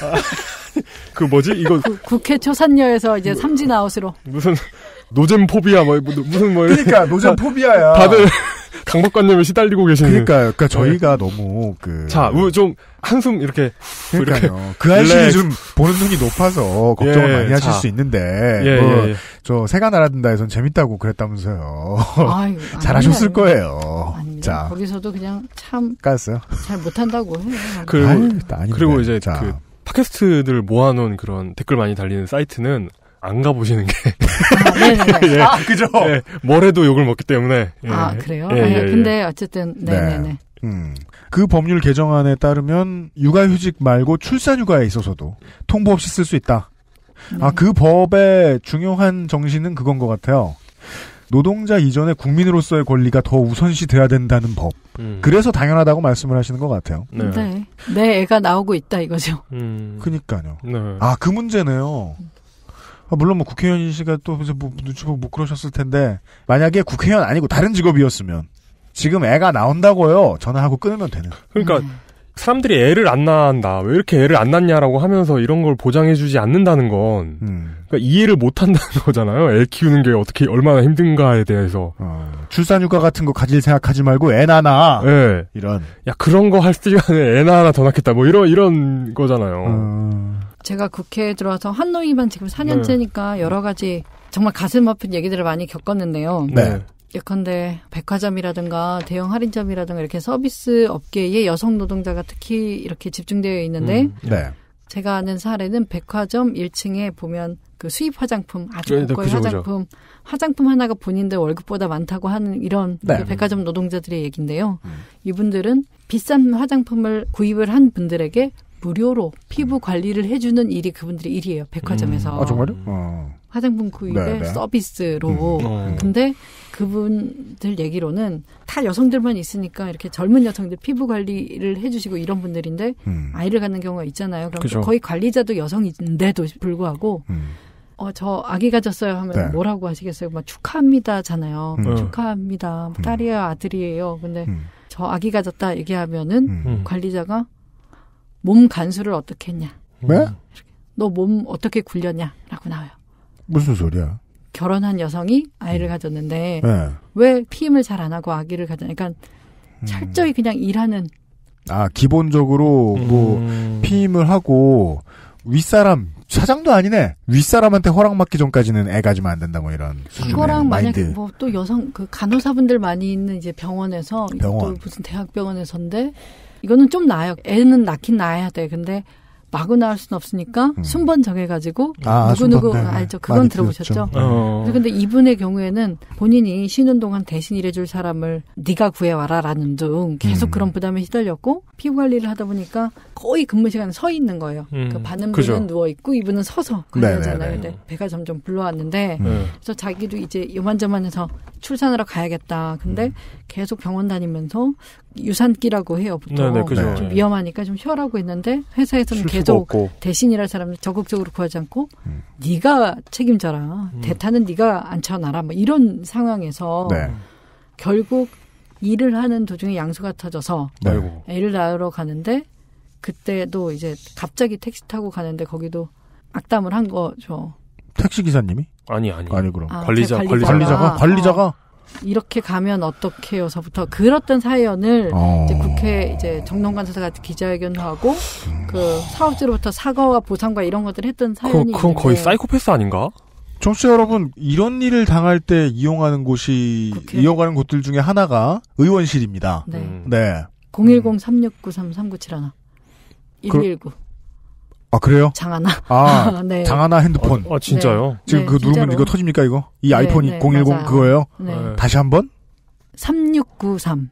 이거 국회 초산녀에서 이제 삼진 아웃으로. 무슨 노잼 포비아 무슨 그러니까 노잼 포비아야. 다들 강박관념에 시달리고 계시는. 그러니까 저희가 너무 좀 한숨 이렇게. 그러니까요. 그 아저씨 좀 보는 눈이 높아서 걱정을 많이 하실 수 있는데. 저 새가 날아든다에선 재밌다고 그랬다면서요. 잘하셨을 거예요. 아닙니다. 거기서도 그냥 참. 까였어요? 잘 못한다고 해요. 그리고 이제 팟캐스트들 모아놓은 그런 댓글 많이 달리는 사이트는 안 가보시는 게. 네네네. 그죠? 뭘 해도 욕을 먹기 때문에. 그래요? 근데 어쨌든, 네네네. 그 법률 개정안에 따르면 육아휴직 말고 출산휴가에 있어서도 통보 없이 쓸 수 있다. 그 법의 중요한 정신은 그건 것 같아요. 노동자 이전에 국민으로서의 권리가 더 우선시 돼야 된다는 법. 그래서 당연하다고 말씀을 하시는 것 같아요. 네. 내 애가 나오고 있다 이거죠. 그니까요. 네. 그 문제네요. 물론 국회의원이시가 또 눈치 보고 못 그러셨을 텐데 만약에 국회의원 아니고 다른 직업이었으면 지금 애가 나온다고요. 전화하고 끊으면 되는. 그러니까 사람들이 애를 안 낳는다. 왜 이렇게 애를 안 낳냐라고 하면서 이런 걸 보장해주지 않는다는 건 그러니까 이해를 못한다는 거잖아요. 애 키우는 게 어떻게 얼마나 힘든가에 대해서. 출산휴가 같은 거 가질 생각하지 말고 애 낳아. 네. 이런. 그런 거 할 시간에 애 하나 더 낳겠다. 이런 거잖아요. 제가 국회에 들어와서 한노위만 지금 4년째니까 여러 가지 정말 가슴 아픈 얘기들을 많이 겪었는데요. 네. 예컨대 백화점이라든가 대형 할인점이라든가 이렇게 서비스 업계에 여성 노동자가 특히 이렇게 집중되어 있는데 제가 아는 사례는 백화점 1층에 보면 그 수입 화장품 아주 고가의 화장품 화장품 하나가 본인들 월급보다 많다고 하는 이런 그 백화점 노동자들의 얘기인데요. 이분들은 비싼 화장품을 구입을 한 분들에게 무료로 피부 관리를 해주는 일이 그분들의 일이에요. 백화점에서. 정말요? 화장품 구입의 서비스로. 근데 그분들 얘기로는 다 여성들만 있으니까 이렇게 젊은 여성들 피부 관리를 해주시고 이런 분들인데 아이를 갖는 경우가 있잖아요. 그럼 거의 관리자도 여성인데도 불구하고 저 아기 가졌어요 하면 뭐라고 하시겠어요? 막 축하합니다잖아요. 축하합니다. 딸이에요, 아들이에요. 근데 저 아기 가졌다 얘기하면은 관리자가 몸 간수를 어떻게 했냐? 네? 너 몸 어떻게 굴렸냐라고 나와요. 무슨 소리야? 결혼한 여성이 아이를 가졌는데 네. 왜 피임을 잘 안 하고 아기를 가졌냐. 그러니까 철저히 그냥 일하는. 기본적으로 뭐 피임을 하고 윗사람 사장도 아니네. 윗사람한테 허락 받기 전까지는 애 가지면 안 된다 뭐 이런 수준의 그거랑 만약에 마인드. 뭐 또 여성 그 간호사분들 많이 있는 이제 병원에서 병원. 또 무슨 대학병원에서인데 이거는 좀 나아요. 애는 낳긴 낳아야 돼. 근데 마구 낳을 수는 없으니까 순번 정해가지고 누구누구 순번, 네. 알죠? 그건 들어보셨죠? 근데 이분의 경우에는 본인이 쉬는 동안 대신 일해줄 사람을 네가 구해와라라는 등 계속 그런 부담에 시달렸고 피부 관리를 하다 보니까 거의 근무 시간에 서 있는 거예요. 그 받는 분은 누워 있고 이분은 서서 관리하잖아요. 근데 배가 점점 불러왔는데 그래서 자기도 이제 요만저만해서 출산하러 가야겠다. 근데 계속 병원 다니면서 유산기라고 해요. 보통 그죠. 좀 위험하니까 좀 쉬어라고 했는데 회사에서는 계속 대신 일할 사람을 적극적으로 구하지 않고 네가 책임져라. 대타는 네가 앉혀놔라. 뭐 이런 상황에서 결국 일을 하는 도중에 양수가 터져서 애를 낳으러 가는데 그때도 이제 갑자기 택시 타고 가는데 거기도 악담을 한 거죠. 택시 기사님이? 아니 그럼 관리자가 이렇게 가면 어떡해요서부터 그랬던 사연을 이제 국회 이제 정론관사가 기자회견도 하고 그 사업주로부터 사과와 보상과 이런 것들을 했던 사연이 그건 거의 사이코패스 아닌가? 청취자 여러분, 이런 일을 당할 때 이용하는 곳들 중에 하나가 의원실입니다. 네. 010-3693-397 119. 그래요? 장하나. 네. 장하나 핸드폰. 진짜요? 지금 그거 누르면 이거 터집니까, 이거? 이 아이폰이 010 맞아요. 그거예요? 다시 한 번? 3693.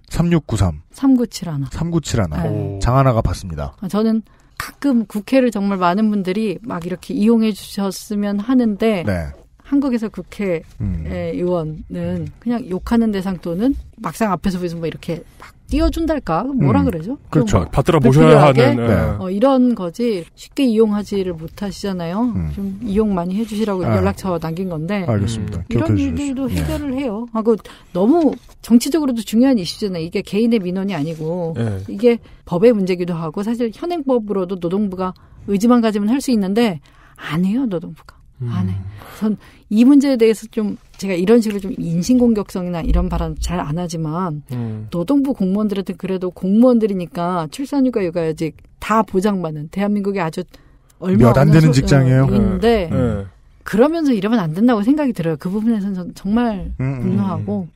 3971. 장하나가 받습니다. 저는 가끔 국회를 정말 많은 분들이 막 이렇게 이용해 주셨으면 하는데 한국에서 국회 의원은 그냥 욕하는 대상 또는 막상 앞에서 보면서 뭐 이렇게 막 띄워준달까? 뭐라 그러죠? 그렇죠. 받들어 보셔야 하는. 이런 거지 쉽게 이용하지를 못하시잖아요. 좀 이용 많이 해주시라고 연락처 남긴 건데. 알겠습니다. 이런 일들도 해결을 해요. 하고 너무 정치적으로도 중요한 이슈잖아요. 이게 개인의 민원이 아니고 이게 법의 문제기도 하고 사실 현행법으로도 노동부가 의지만 가지면 할 수 있는데 안 해요. 노동부가. 안 해. 전 이 문제에 대해서 좀 제가 이런 식으로 좀 인신공격성이나 이런 발언 잘 안 하지만 노동부 공무원들한테 그래도 공무원들이니까 출산휴가 육아휴직 다 보장받는 대한민국에 아주 얼마 몇 안 되는 직장이에요. 인데 그러면서 이러면 안 된다고 생각이 들어요. 그 부분에서는 전 정말 분노하고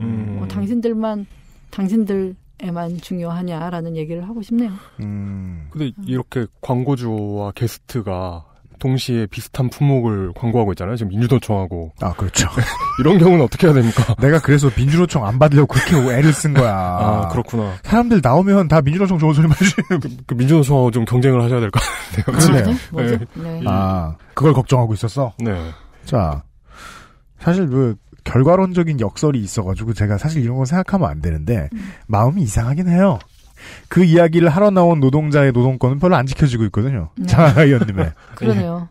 당신들에만 중요하냐라는 얘기를 하고 싶네요. 근데 이렇게 광고주와 게스트가 동시에 비슷한 품목을 광고하고 있잖아요. 지금 민주노총하고. 그렇죠. 이런 경우는 어떻게 해야 됩니까? 내가 그래서 민주노총 안 받으려고 그렇게 애를 쓴 거야. 그렇구나. 사람들 나오면 다 민주노총 좋은 소리만 하지. 그 민주노총하고 좀 경쟁을 하셔야 될 것 같아요. 그러네요. 네. 그걸 걱정하고 있었어? 네. 자, 사실 결과론적인 역설이 있어가지고 제가 사실 이런 거 생각하면 안 되는데 마음이 이상하긴 해요. 그 이야기를 하러 나온 노동자의 노동권은 별로 안 지켜지고 있거든요. 장하나 의원님의. 그러네요.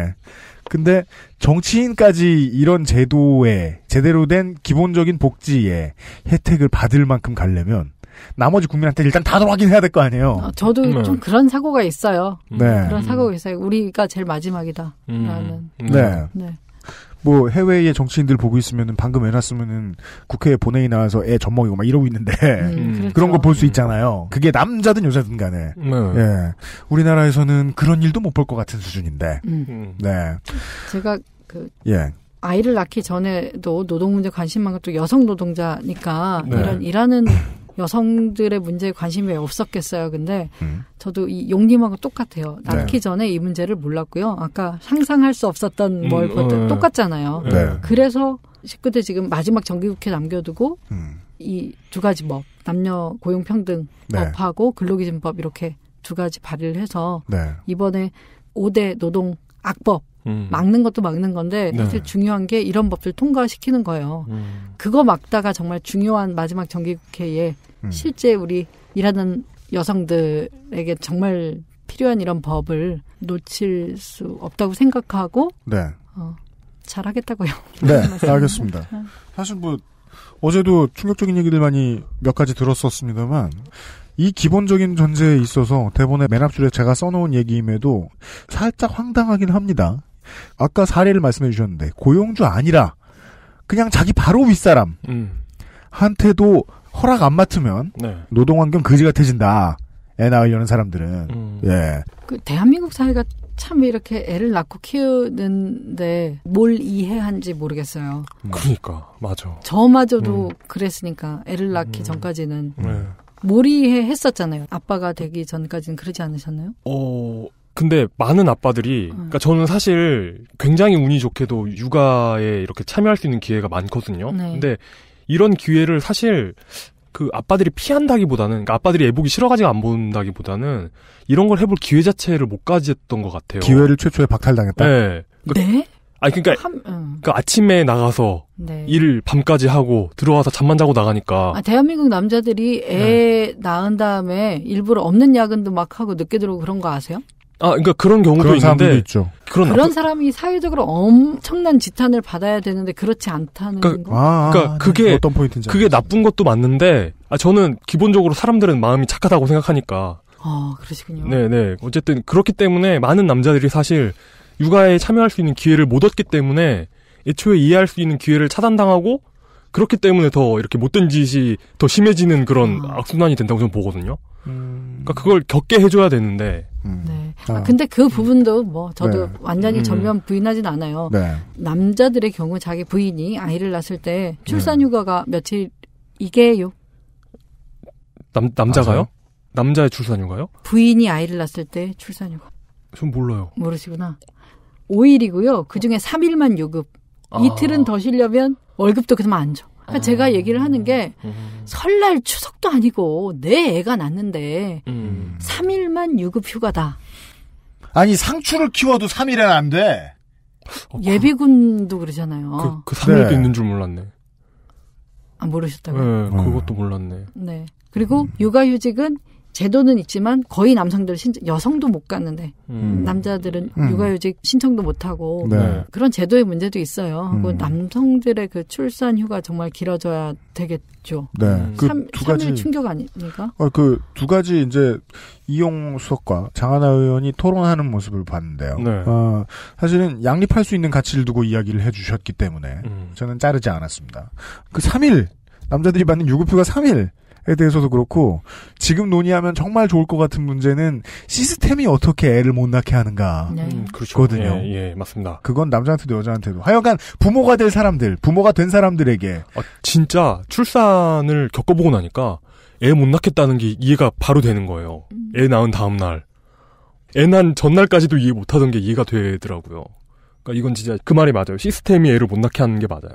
근데 정치인까지 이런 제도에 제대로 된 기본적인 복지에 혜택을 받을 만큼 가려면 나머지 국민한테 일단 다 확인해야 될 거 아니에요. 저도 좀 그런 사고가 있어요. 그런 사고가 있어요. 우리가 제일 마지막이다. 라는. 뭐 해외의 정치인들 보고 있으면은 방금 애 낳았으면은 국회에 본회의 나와서 애 젖먹이고 막 이러고 있는데 그렇죠. 그런 거 볼 수 있잖아요. 그게 남자든 여자든 간에. 우리나라에서는 그런 일도 못 볼 것 같은 수준인데. 제가 아이를 낳기 전에도 노동 문제 관심 많고 또 여성 노동자니까 이런 일하는 여성들의 문제에 관심이 왜 없었겠어요. 근데 저도 이 용님하고 똑같아요. 낳기 전에 이 문제를 몰랐고요. 아까 상상할 수 없었던 뭘 똑같잖아요. 그래서 19대 지금 마지막 정기국회 남겨두고 이 두 가지 법, 남녀 고용평등법하고 근로기준법 이렇게 두 가지 발의를 해서 이번에 5대 노동 악법 막는 것도 막는 건데 사실 중요한 게 이런 법들 통과시키는 거예요. 그거 막다가 정말 중요한 마지막 정기국회에 실제 우리 일하는 여성들에게 정말 필요한 이런 법을 놓칠 수 없다고 생각하고 잘하겠다고요. 네, 알겠습니다. 사실 어제도 충격적인 얘기들 많이 몇 가지 들었었습니다만 이 기본적인 전제에 있어서 대본의 맨 앞줄에 제가 써놓은 얘기임에도 살짝 황당하긴 합니다. 아까 사례를 말씀해 주셨는데 고용주 아니라 그냥 자기 바로 윗사람 한테도 허락 안 맡으면 네. 노동환경 그지 같아진다. 애 낳으려는 사람들은. 예. 그 대한민국 사회가 참 이렇게 애를 낳고 키우는데 뭘 이해한지 모르겠어요. 그러니까 맞아. 저마저도 그랬으니까 애를 낳기 전까지는 뭘 이해했었잖아요. 아빠가 되기 전까지는 그러지 않으셨나요? 근데 많은 아빠들이 그러니까 저는 사실 굉장히 운이 좋게도 육아에 이렇게 참여할 수 있는 기회가 많거든요. 네. 근데 이런 기회를 사실 그 아빠들이 피한다기보다는 그러니까 아빠들이 애 보기 싫어가지고 안 본다기보다는 이런 걸 해볼 기회 자체를 못 가졌던 것 같아요. 기회를 최초에 박탈당했다. 네? 아니 그러니까 그 아침에 나가서 일 밤까지 하고 들어와서 잠만 자고 나가니까. 대한민국 남자들이 애 낳은 다음에 일부러 없는 야근도 막 하고 늦게 들어오고 그런 거 아세요? 그러니까 그런 경우도 그런 있는데 사람들도 있죠. 그런 사람이 사회적으로 엄청난 지탄을 받아야 되는데 그렇지 않다는 거. 그러니까 그게 어떤 포인트인지 그게 나쁜 것도 맞는데 저는 기본적으로 사람들은 마음이 착하다고 생각하니까. 그러시군요. 네네. 어쨌든 그렇기 때문에 많은 남자들이 사실 육아에 참여할 수 있는 기회를 못 얻기 때문에 애초에 이해할 수 있는 기회를 차단당하고 그렇기 때문에 더 이렇게 못된 짓이 더 심해지는 그런 악순환이 된다고 저는 보거든요. 그러니까 그걸 겪게 해줘야 되는데. 네. 근데 그 부분도 뭐 저도 완전히 전면 부인하진 않아요. 네. 남자들의 경우 자기 부인이 아이를 낳았을 때 출산휴가가 며칠이게요? 남자가요? 맞아요? 남자의 출산휴가요? 부인이 아이를 낳았을 때 출산휴가. 전 몰라요. 모르시구나. 5일이고요. 그중에 3일만 유급. 이틀은 더 쉬려면 월급도 그만 안 줘. 그러니까 제가 얘기를 하는 게 설날 추석도 아니고 내 애가 낳는데 3일만 유급 휴가다. 아니 상추를 키워도 3일은 안 돼. 예비군도 그러잖아요. 그 3일도 있는 줄 몰랐네. 모르셨다고요? 네, 그것도 몰랐네. 네. 그리고 육아휴직은 제도는 있지만 거의 남성들 여성도 못 갔는데 남자들은 육아휴직 신청도 못 하고 그런 제도의 문제도 있어요. 하고 남성들의 그 출산휴가 정말 길어져야 되겠죠. 네, 그 두 가지 충격 아닙니까? 그 두 가지 이제 이용 수석과 장하나 의원이 토론하는 모습을 봤는데요. 네. 사실은 양립할 수 있는 가치를 두고 이야기를 해주셨기 때문에 저는 자르지 않았습니다. 그 3일 남자들이 받는 유급휴가 3일. 에 대해서도 그렇고 지금 논의하면 정말 좋을 것 같은 문제는 시스템이 어떻게 애를 못 낳게 하는가 그렇거든요. 예, 맞습니다. 그건 남자한테도 여자한테도 하여간 부모가 될 사람들, 부모가 된 사람들에게 진짜 출산을 겪어보고 나니까 애 못 낳겠다는 게 이해가 바로 되는 거예요. 애 낳은 다음 날, 애 낳은 전날까지도 이해 못하던 게 이해가 되더라고요. 그러니까 이건 진짜 그 말이 맞아요. 시스템이 애를 못 낳게 하는 게 맞아요.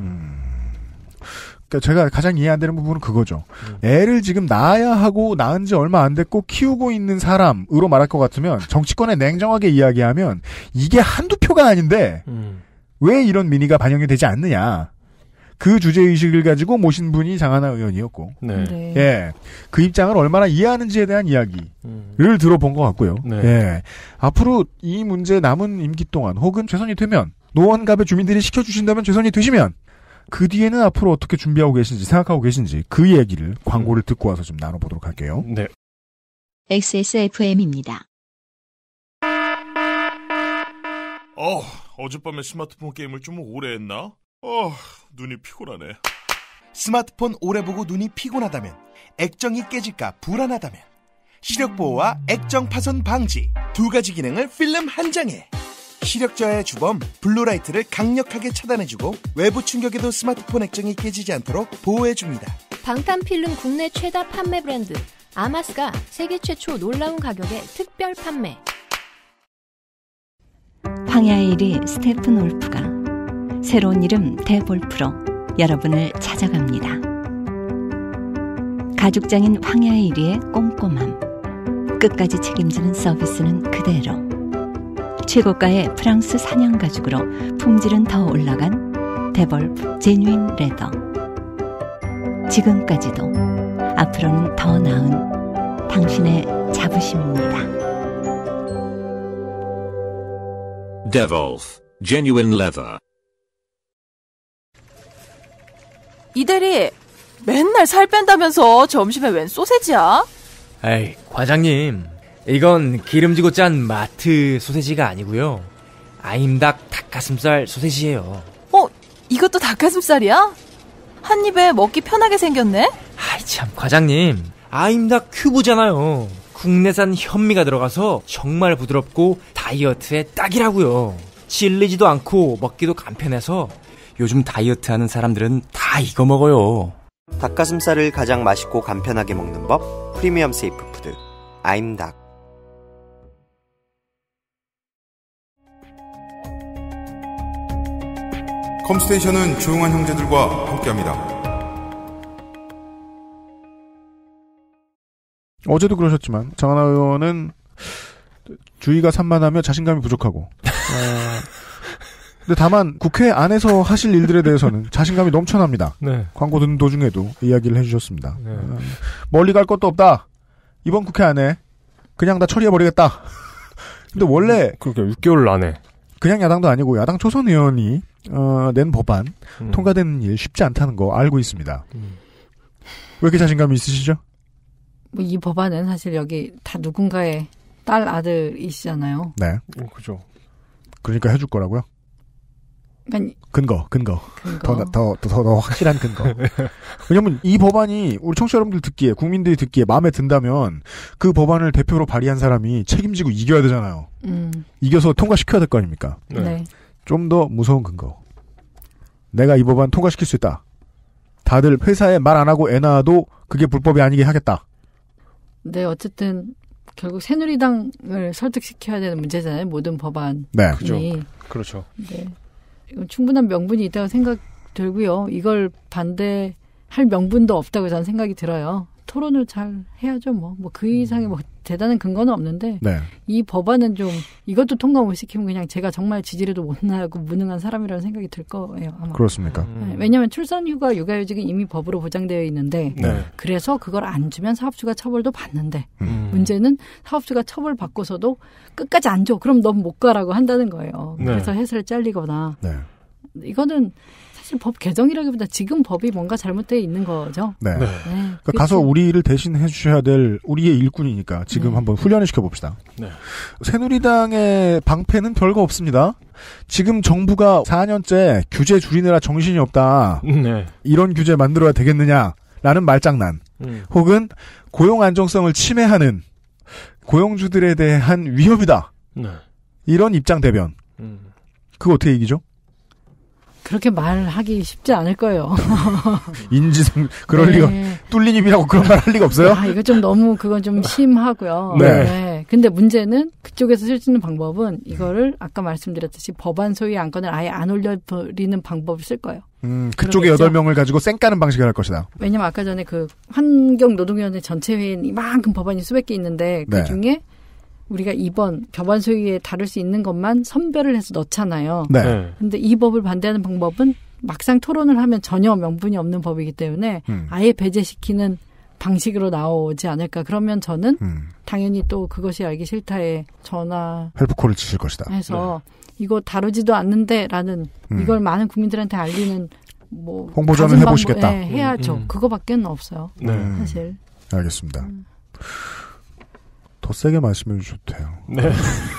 그러니까 제가 가장 이해 안 되는 부분은 그거죠. 애를 지금 낳아야 하고 낳은 지 얼마 안 됐고 키우고 있는 사람으로 말할 것 같으면 정치권에 냉정하게 이야기하면 이게 한두 표가 아닌데 왜 이런 민의가 반영이 되지 않느냐. 그 주제의식을 가지고 모신 분이 장하나 의원이었고 예, 그 입장을 얼마나 이해하는지에 대한 이야기를 들어본 것 같고요. 예, 앞으로 이 문제 남은 임기 동안 혹은 최선이 되면 노원갑의 주민들이 시켜주신다면 최선이 되시면 그 뒤에는 앞으로 어떻게 준비하고 계신지 생각하고 계신지 그 얘기를 광고를 듣고 와서 좀 나눠보도록 할게요. 네. XSFM입니다. 어젯밤에 스마트폰 게임을 좀 오래 했나? 눈이 피곤하네. 스마트폰 오래 보고 눈이 피곤하다면, 액정이 깨질까 불안하다면 시력 보호와 액정 파손 방지 두 가지 기능을 필름 한 장에. 시력 저하의 주범 블루라이트를 강력하게 차단해주고 외부 충격에도 스마트폰 액정이 깨지지 않도록 보호해줍니다. 방탄필름 국내 최다 판매 브랜드 아마스가 세계 최초 놀라운 가격에 특별 판매. 황야의 1위 스테픈 올프가 새로운 이름 대볼프로 여러분을 찾아갑니다. 가죽장인 황야의 1위의 꼼꼼함, 끝까지 책임지는 서비스는 그대로, 최고가의 프랑스 사냥 가죽으로 품질은 더 올라간 데볼프 제뉴인 레더. 지금까지도, 앞으로는 더 나은 당신의 자부심입니다. Devolf Genuine Leather. 이 대리, 맨날 살 뺀다면서 점심에 웬 소세지야? 에이, 과장님. 이건 기름지고 짠 마트 소세지가 아니고요. 아임닭 닭가슴살 소세지예요. 이것도 닭가슴살이야? 한 입에 먹기 편하게 생겼네? 아이 참, 과장님. 아임닭 큐브잖아요. 국내산 현미가 들어가서 정말 부드럽고 다이어트에 딱이라고요. 질리지도 않고 먹기도 간편해서 요즘 다이어트하는 사람들은 다 이거 먹어요. 닭가슴살을 가장 맛있고 간편하게 먹는 법, 프리미엄 세이프 푸드 아임닭. 컴스테이션은 조용한 형제들과 함께합니다. 어제도 그러셨지만 장하나 의원은 주의가 산만하며 자신감이 부족하고 근데 다만 국회 안에서 하실 일들에 대해서는 자신감이 넘쳐납니다. 네. 광고 듣는 도중에도 이야기를 해주셨습니다. 네. 멀리 갈 것도 없다. 이번 국회 안에 그냥 다 처리해버리겠다. 근데 원래 그러니까 6개월 안에 그냥 야당도 아니고 야당 초선 의원이 낸 법안 통과되는 일 쉽지 않다는 거 알고 있습니다. 왜 이렇게 자신감이 있으시죠? 뭐 이 법안은 사실 여기 다 누군가의 딸 아들이시잖아요. 네. 그죠. 그러니까 해줄 거라고요? 그러니까 근거. 더 확실한 근거. 왜냐면 이 법안이 우리 청취자 여러분들 듣기에, 국민들이 듣기에 마음에 든다면 그 법안을 대표로 발의한 사람이 책임지고 이겨야 되잖아요. 이겨서 통과시켜야 될 거 아닙니까? 네. 좀 더 무서운 근거. 내가 이 법안 통과시킬 수 있다. 다들 회사에 말 안 하고 애 낳아도 그게 불법이 아니게 하겠다. 네, 어쨌든 결국 새누리당을 설득시켜야 되는 문제잖아요. 모든 법안이. 네. 그렇죠. 네. 이건 충분한 명분이 있다고 생각 들고요. 이걸 반대할 명분도 없다고 저는 생각이 들어요. 토론을 잘 해야죠. 뭐 그 이상의 뭐 대단한 근거는 없는데 네. 이 법안은 좀 이것도 통과 못 시키면 그냥 제가 정말 지지리도 못 나고 무능한 사람이라는 생각이 들 거예요. 아마. 그렇습니까? 네, 왜냐하면 출산휴가 육아휴직은 이미 법으로 보장되어 있는데 네. 그래서 그걸 안 주면 사업주가 처벌도 받는데 문제는 사업주가 처벌받고서도 끝까지 안 줘. 그럼 넌 못 가라고 한다는 거예요. 네. 그래서 회사를 잘리거나 네. 이거는 사실 법 개정이라기보다 지금 법이 뭔가 잘못되어 있는 거죠. 네. 네. 그러니까 가서 우리를 대신 해주셔야 될 우리의 일꾼이니까 지금 한번 훈련을 시켜봅시다. 네. 새누리당의 방패는 별거 없습니다. 지금 정부가 4년째 규제 줄이느라 정신이 없다. 네. 이런 규제 만들어야 되겠느냐라는 말장난. 혹은 고용 안정성을 침해하는 고용주들에 대한 위협이다. 네. 이런 입장 대변. 그거 어떻게 이기죠? 그렇게 말하기 쉽지 않을 거예요. 인지상 그럴 네. 리가 뚫린 입이라고 그런 말 할 리가 없어요? 아, 이거 좀 너무 그건 좀 심하고요. 네. 네. 근데 문제는 그쪽에서 쓸 수 있는 방법은 이거를 아까 말씀드렸듯이 법안 소위 안건을 아예 안 올려버리는 방법을 쓸 거예요. 그쪽에 그러겠죠? 8명을 가지고 쌩까는 방식을 할 것이다. 왜냐면 아까 전에 그 환경노동위원회 전체 회의는 이만큼 법안이 수백 개 있는데 네. 그중에 우리가 이번 법안 소위에 다룰 수 있는 것만 선별을 해서 넣잖아요. 네. 근데 이 법을 반대하는 방법은 막상 토론을 하면 전혀 명분이 없는 법이기 때문에 아예 배제시키는 방식으로 나오지 않을까. 그러면 저는 당연히 또 그것이 알기 싫다에 전화 헬프콜을 치실 것이다. 해서 이거 다루지도 않는데라는 이걸 많은 국민들한테 알리는 뭐 홍보전을 해보시겠다. 네, 해야죠. 그거밖에는 없어요. 네. 사실. 알겠습니다. 더 세게 말씀해 주셔도 돼요. 네.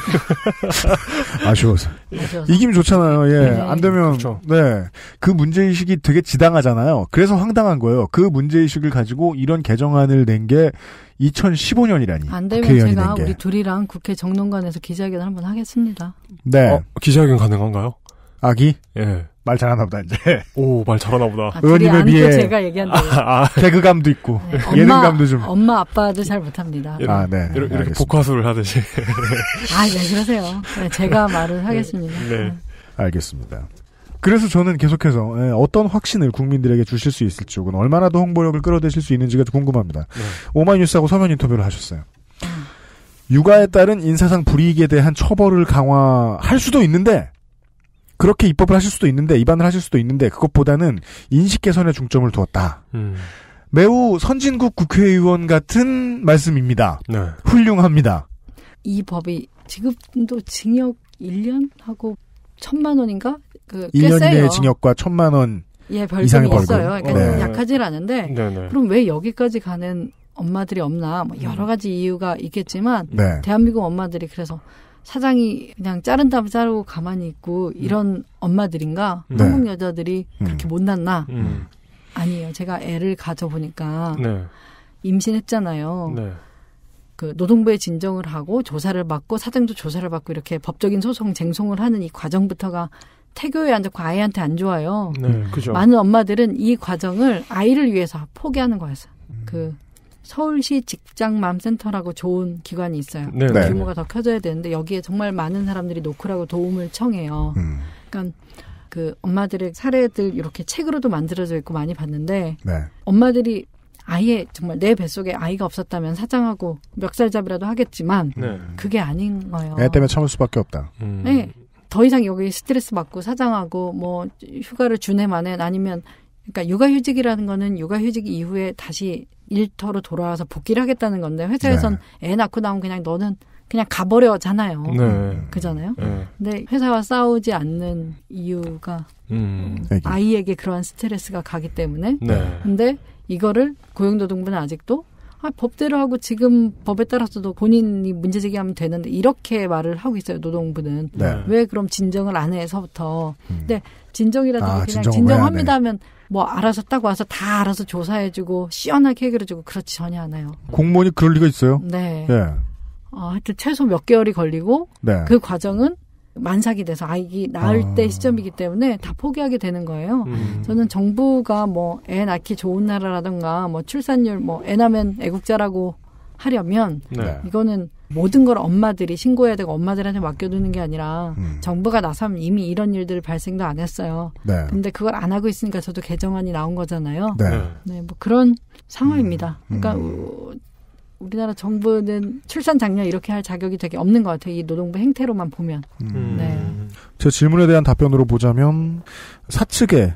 아쉬워서. 이기면 좋잖아요. 예. 네. 안 되면, 그렇죠. 네. 그 문제의식이 되게 지당하잖아요. 그래서 황당한 거예요. 그 문제의식을 가지고 이런 개정안을 낸 게 2015년이라니. 안 되면 국회의원이 제가 낸 게. 우리 둘이랑 국회 정론관에서 기자회견 한번 하겠습니다. 네. 기자회견 가능한가요? 아기? 예. 말 잘하나 보다, 이제. 오, 말 잘하나 보다. 의원님에 비해. 제가 얘기한다. 개그감도 있고. 네. 예능감도 좀. 엄마, 아빠도 잘 못합니다. 아, 네. 이렇게 알겠습니다. 복화술을 하듯이. 아, 네, 그러세요. 네, 제가 말을 하겠습니다. 네. 알겠습니다. 그래서 저는 계속해서 어떤 확신을 국민들에게 주실 수 있을지 혹은 얼마나 더 홍보력을 끌어내실 수 있는지가 궁금합니다. 네. 오마이뉴스하고 서면 인터뷰를 하셨어요. 육아에 따른 인사상 불이익에 대한 처벌을 강화할 수도 있는데 그렇게 입법을 하실 수도 있는데 입안을 하실 수도 있는데 그것보다는 인식 개선에 중점을 두었다. 매우 선진국 국회의원 같은 말씀입니다. 네. 훌륭합니다. 이 법이 지금도 징역 1년 하고 1,000만 원인가? 꽤 1년 세요. 이내의 징역과 1,000만 원 예, 이상의 벌금이 벌금. 있어요. 그러니까 네. 약하질 않은데 네네. 그럼 왜 여기까지 가는 엄마들이 없나 뭐 여러 가지 이유가 있겠지만 네. 대한민국 엄마들이 그래서 사장이 그냥 자른다면 자르고 가만히 있고 이런 엄마들인가? 네. 한국 여자들이 그렇게 못났나? 아니에요. 제가 애를 가져보니까 네. 임신했잖아요. 네. 그 노동부에 진정을 하고 조사를 받고 사장도 조사를 받고 이렇게 법적인 소송 쟁송을 하는 이 과정부터가 태교에 안 좋고 아이한테 안 좋아요. 네, 그죠. 많은 엄마들은 이 과정을 아이를 위해서 포기하는 거였어요. 그 서울시 직장맘센터라고 좋은 기관이 있어요. 네, 네. 규모가 더 커져야 되는데 여기에 정말 많은 사람들이 노크라고 도움을 청해요. 그러니까 그 엄마들의 사례들 이렇게 책으로도 만들어져 있고 많이 봤는데 네. 엄마들이 아예 정말 내 뱃속에 아이가 없었다면 사장하고 멱살잡이라도 하겠지만 네. 그게 아닌 거예요. 애 때문에 참을 수밖에 없다. 네. 더 이상 여기 스트레스 받고 사장하고 뭐 휴가를 주네 마네 아니면 그러니까 육아휴직이라는 거는 육아휴직 이후에 다시 일터로 돌아와서 복귀를 하겠다는 건데 회사에선 애 낳고 나오면 그냥 너는 그냥 가버려잖아요. 네. 그잖아요. 네. 근데 회사와 싸우지 않는 이유가 아이에게 그러한 스트레스가 가기 때문에. 네. 근데 이거를 고용노동부는 아직도 법대로 하고 지금 법에 따라서도 본인이 문제 제기하면 되는데 이렇게 말을 하고 있어요. 노동부는. 네. 왜 그럼 진정을 안 해서부터. 근데 진정이라든지 그냥 진정을 진정합니다 하면 뭐 알아서 딱 와서 다 알아서 조사해주고 시원하게 해결해주고 그렇지 전혀 않아요. 공무원이 그럴 리가 있어요? 네. 예. 하여튼 최소 몇 개월이 걸리고 네. 그 과정은 만삭이 돼서 아이기 낳을 때 시점이기 때문에 다 포기하게 되는 거예요. 저는 정부가 뭐 애 낳기 좋은 나라라든가 뭐 출산율 뭐 애 낳으면 애국자라고 하려면 네. 이거는 모든 걸 엄마들이 신고해야 되고 엄마들한테 맡겨두는 게 아니라 정부가 나서면 이미 이런 일들 발생도 안 했어요. 네. 근데 그걸 안 하고 있으니까 저도 개정안이 나온 거잖아요. 네. 네, 뭐 그런 상황입니다. 그러니까 우리나라 정부는 출산 장려 이렇게 할 자격이 되게 없는 것 같아요. 이 노동부 행태로만 보면. 네. 제 질문에 대한 답변으로 보자면 사측에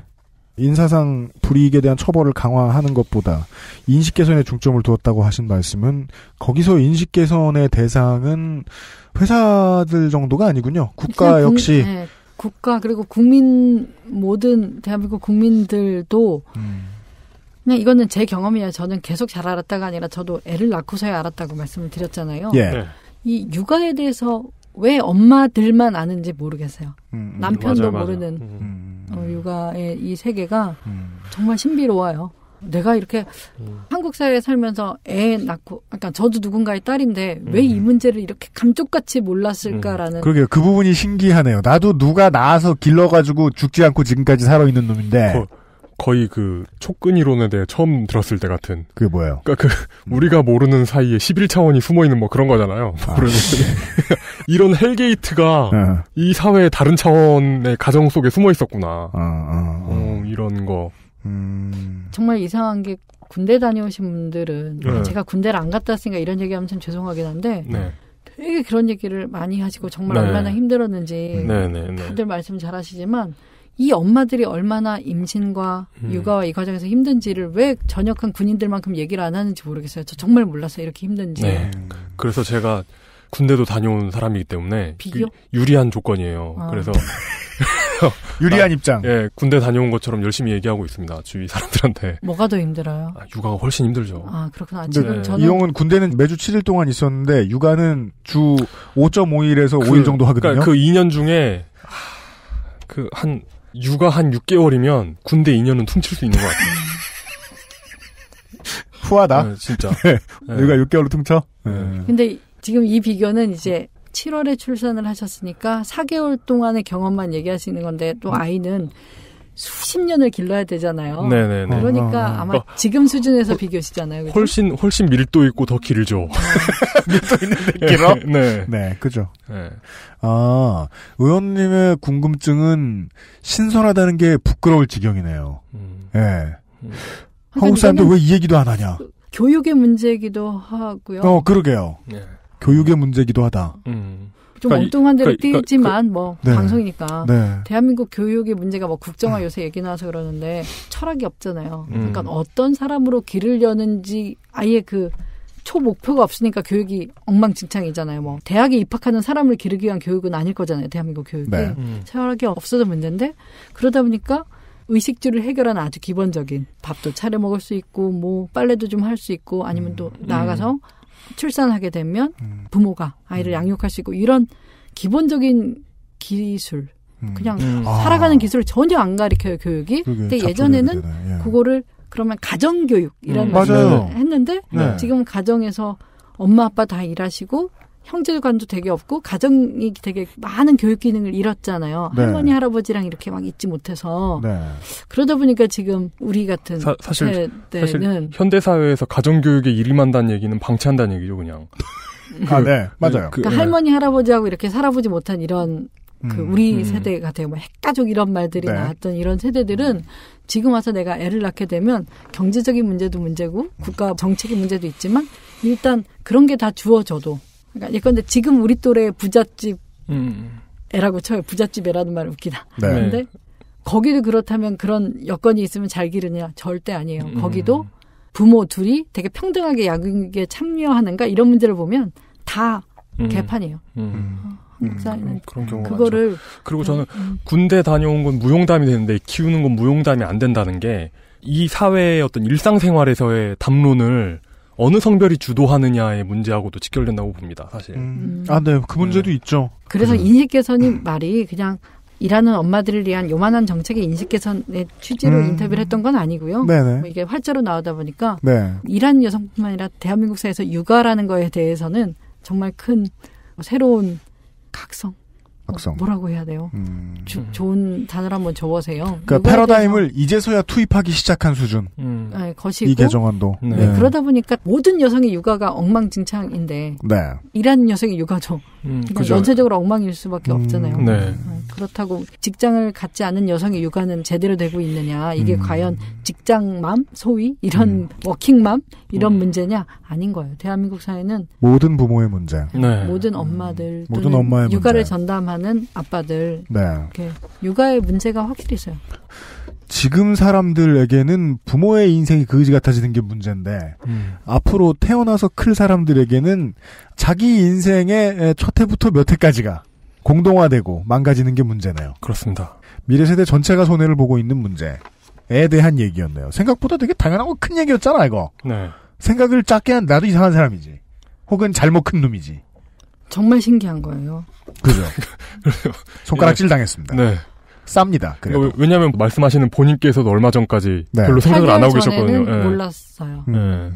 인사상 불이익에 대한 처벌을 강화하는 것보다 인식 개선에 중점을 두었다고 하신 말씀은 거기서 인식 개선의 대상은 회사들 정도가 아니군요. 국가 역시. 네, 국가 그리고 국민 모든 대한민국 국민들도 그냥 이거는 제 경험이에요. 저는 계속 잘 알았다가 아니라 저도 애를 낳고서야 알았다고 말씀을 드렸잖아요. 예. 네. 이 육아에 대해서 왜 엄마들만 아는지 모르겠어요. 남편도 맞아요. 모르는 육아의 이 세계가 정말 신비로워요. 내가 이렇게 한국 사회에 살면서 애 낳고, 그러니까 저도 누군가의 딸인데 왜 이 문제를 이렇게 감쪽같이 몰랐을까라는. 그러게요. 그 부분이 신기하네요. 나도 누가 낳아서 길러가지고 죽지 않고 지금까지 살아있는 놈인데. 거의 그 촉근 이론에 대해 처음 들었을 때 같은. 그게 뭐예요? 그러니까 우리가 모르는 사이에 11차원이 숨어 있는 뭐 그런 거잖아요. 이런 헬게이트가 이 사회의 다른 차원의 가정 속에 숨어 있었구나. 이런 거. 정말 이상한 게 군대 다녀오신 분들은 제가 군대를 안 갔다 왔으니까 이런 얘기하면 참 죄송하긴 한데 되게 그런 얘기를 많이 하시고 정말 얼마나 힘들었는지 다들 말씀 잘 하시지만 이 엄마들이 얼마나 임신과 육아와 이 과정에서 힘든지를 왜 전역한 군인들만큼 얘기를 안 하는지 모르겠어요. 저 정말 몰랐어요. 이렇게 힘든지. 네. 그래서 제가 군대도 다녀온 사람이기 때문에 비교? 유리한 조건이에요. 그래서 유리한 입장. 예, 군대 다녀온 것처럼 열심히 얘기하고 있습니다. 주위 사람들한테. 뭐가 더 힘들어요? 육아가 훨씬 힘들죠. 아, 그렇구나. 지금 저는 이 형은 군대는 매주 7일 동안 있었는데 육아는 주 5.5일에서 5일 정도 하거든요. 그러니까 그 2년 중에 육아 한 6개월이면 군대 2년은 퉁칠 수 있는 것 같아요. 후하다. 네, 진짜. 육아 6개월로 퉁쳐? 근데 지금 이 비교는 이제 7월에 출산을 하셨으니까 4개월 동안의 경험만 얘기하시는 건데 또 아이는 수십 년을 길러야 되잖아요. 네네네. 그러니까 아마 지금 수준에서 비교시잖아요. 그렇죠? 훨씬 밀도 있고 더 길죠. 밀도 있는데 길어? 네. 네, 그죠. 네. 아, 의원님의 궁금증은 신선하다는 게 부끄러울 지경이네요. 예. 한국 사람들 왜 이 얘기도 안 하냐? 교육의 문제이기도 하고요. 그러게요. 네. 교육의 문제이기도 하다. 좀 엉뚱한 대로 띄지만 네. 방송이니까 네. 대한민국 교육의 문제가 뭐 국정화 요새 얘기 나와서 그러는데 철학이 없잖아요. 그러니까 어떤 사람으로 기르려는지 아예 그 초목표가 없으니까 교육이 엉망진창이잖아요. 뭐 대학에 입학하는 사람을 기르기 위한 교육은 아닐 거잖아요. 대한민국 교육이. 네. 철학이 없어도 문제인데 그러다 보니까 의식주를 해결하는 아주 기본적인 밥도 차려 먹을 수 있고 뭐 빨래도 좀 할 수 있고 아니면 또 나아가서 출산하게 되면 부모가 아이를 양육할 수 있고 이런 기본적인 기술 그냥 살아가는 기술을 전혀 안 가르쳐요 교육이. 근데 예전에는 그거를 그러면 가정교육이라는 말을 했는데 지금 가정에서 엄마 아빠 다 일하시고 형제간도 되게 없고 가정이 되게 많은 교육 기능을 잃었잖아요. 네. 할머니 할아버지랑 이렇게 막 있지 못해서 그러다 보니까 지금 우리 같은 사실 세대는 현대 사회에서 가정교육에 일임한다는 얘기는 방치한다는 얘기죠 그냥. 네 맞아요. 그러니까 할머니 할아버지하고 이렇게 살아보지 못한 이런 우리 세대 같아요. 뭐 핵가족 이런 말들이 나왔던 이런 세대들은 지금 와서 내가 애를 낳게 되면 경제적인 문제도 문제고 국가 정책의 문제도 있지만 일단 그런 게 다 주어져도 그러니까 예컨대 지금 우리 또래 부잣집 애라고 쳐요. 부잣집 애라는 말 웃기다. 그런데 거기도 그렇다면 그런 여건이 있으면 잘 기르냐? 절대 아니에요. 거기도 부모 둘이 되게 평등하게 양육에 참여하는가 이런 문제를 보면 다 개판이에요. 한국 사회는 그런 경우가 그거를 많죠. 그리고 저는 군대 다녀온 건 무용담이 되는데 키우는 건 무용담이 안 된다는 게 이 사회의 어떤 일상생활에서의 담론을 어느 성별이 주도하느냐의 문제하고도 직결된다고 봅니다, 사실. 네, 그 문제도 있죠. 그래서 인식 개선이 말이 그냥 일하는 엄마들을 위한 요만한 정책의 인식 개선의 취지로 인터뷰를 했던 건 아니고요. 네네. 뭐 이게 활자로 나오다 보니까 네. 일하는 여성뿐만 아니라 대한민국 사회에서 육아라는 거에 대해서는 정말 큰 새로운 각성. 뭐라고 해야 돼요? 좋은 단어를 한번 적어보세요. 그러니까 패러다임을 이제서야 투입하기 시작한 수준. 네, 것이고. 이 개정안도. 네, 그러다 보니까 모든 여성의 육아가 엉망진창인데 일하는 여성의 육아죠. 전체적으로 엉망일 수밖에 없잖아요. 그렇다고 직장을 갖지 않은 여성의 육아는 제대로 되고 있느냐. 이게 과연 직장맘? 소위? 이런 워킹맘? 이런 문제냐? 아닌 거예요. 대한민국 사회는 모든 부모의 문제. 모든 엄마들 모든 엄마의 육아를 문제. 전담하는 아빠들 이렇게 육아의 문제가 확실히 있어요. 지금 사람들에게는 부모의 인생이 그지 같아지는 게 문제인데 앞으로 태어나서 클 사람들에게는 자기 인생의 첫 해부터 몇 해까지가 공동화되고 망가지는 게 문제네요. 그렇습니다. 미래 세대 전체가 손해를 보고 있는 문제에 대한 얘기였네요. 생각보다 되게 당연하고 큰 얘기였잖아 이거. 생각을 작게 한 나도 이상한 사람이지. 혹은 잘못 큰 놈이지. 정말 신기한 거예요. 그죠. 손가락질 당했습니다. 쌉니다. 그래도. 왜냐하면 말씀하시는 본인께서도 얼마 전까지 별로 생각을 안 하고 계셨거든요. 몰랐어요. 그러니까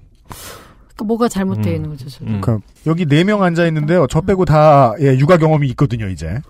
뭐가 잘못되어 있는 거죠. 그러니까 여기 4명 앉아 있는데요. 저 빼고 다 육아 경험이 있거든요. 이제.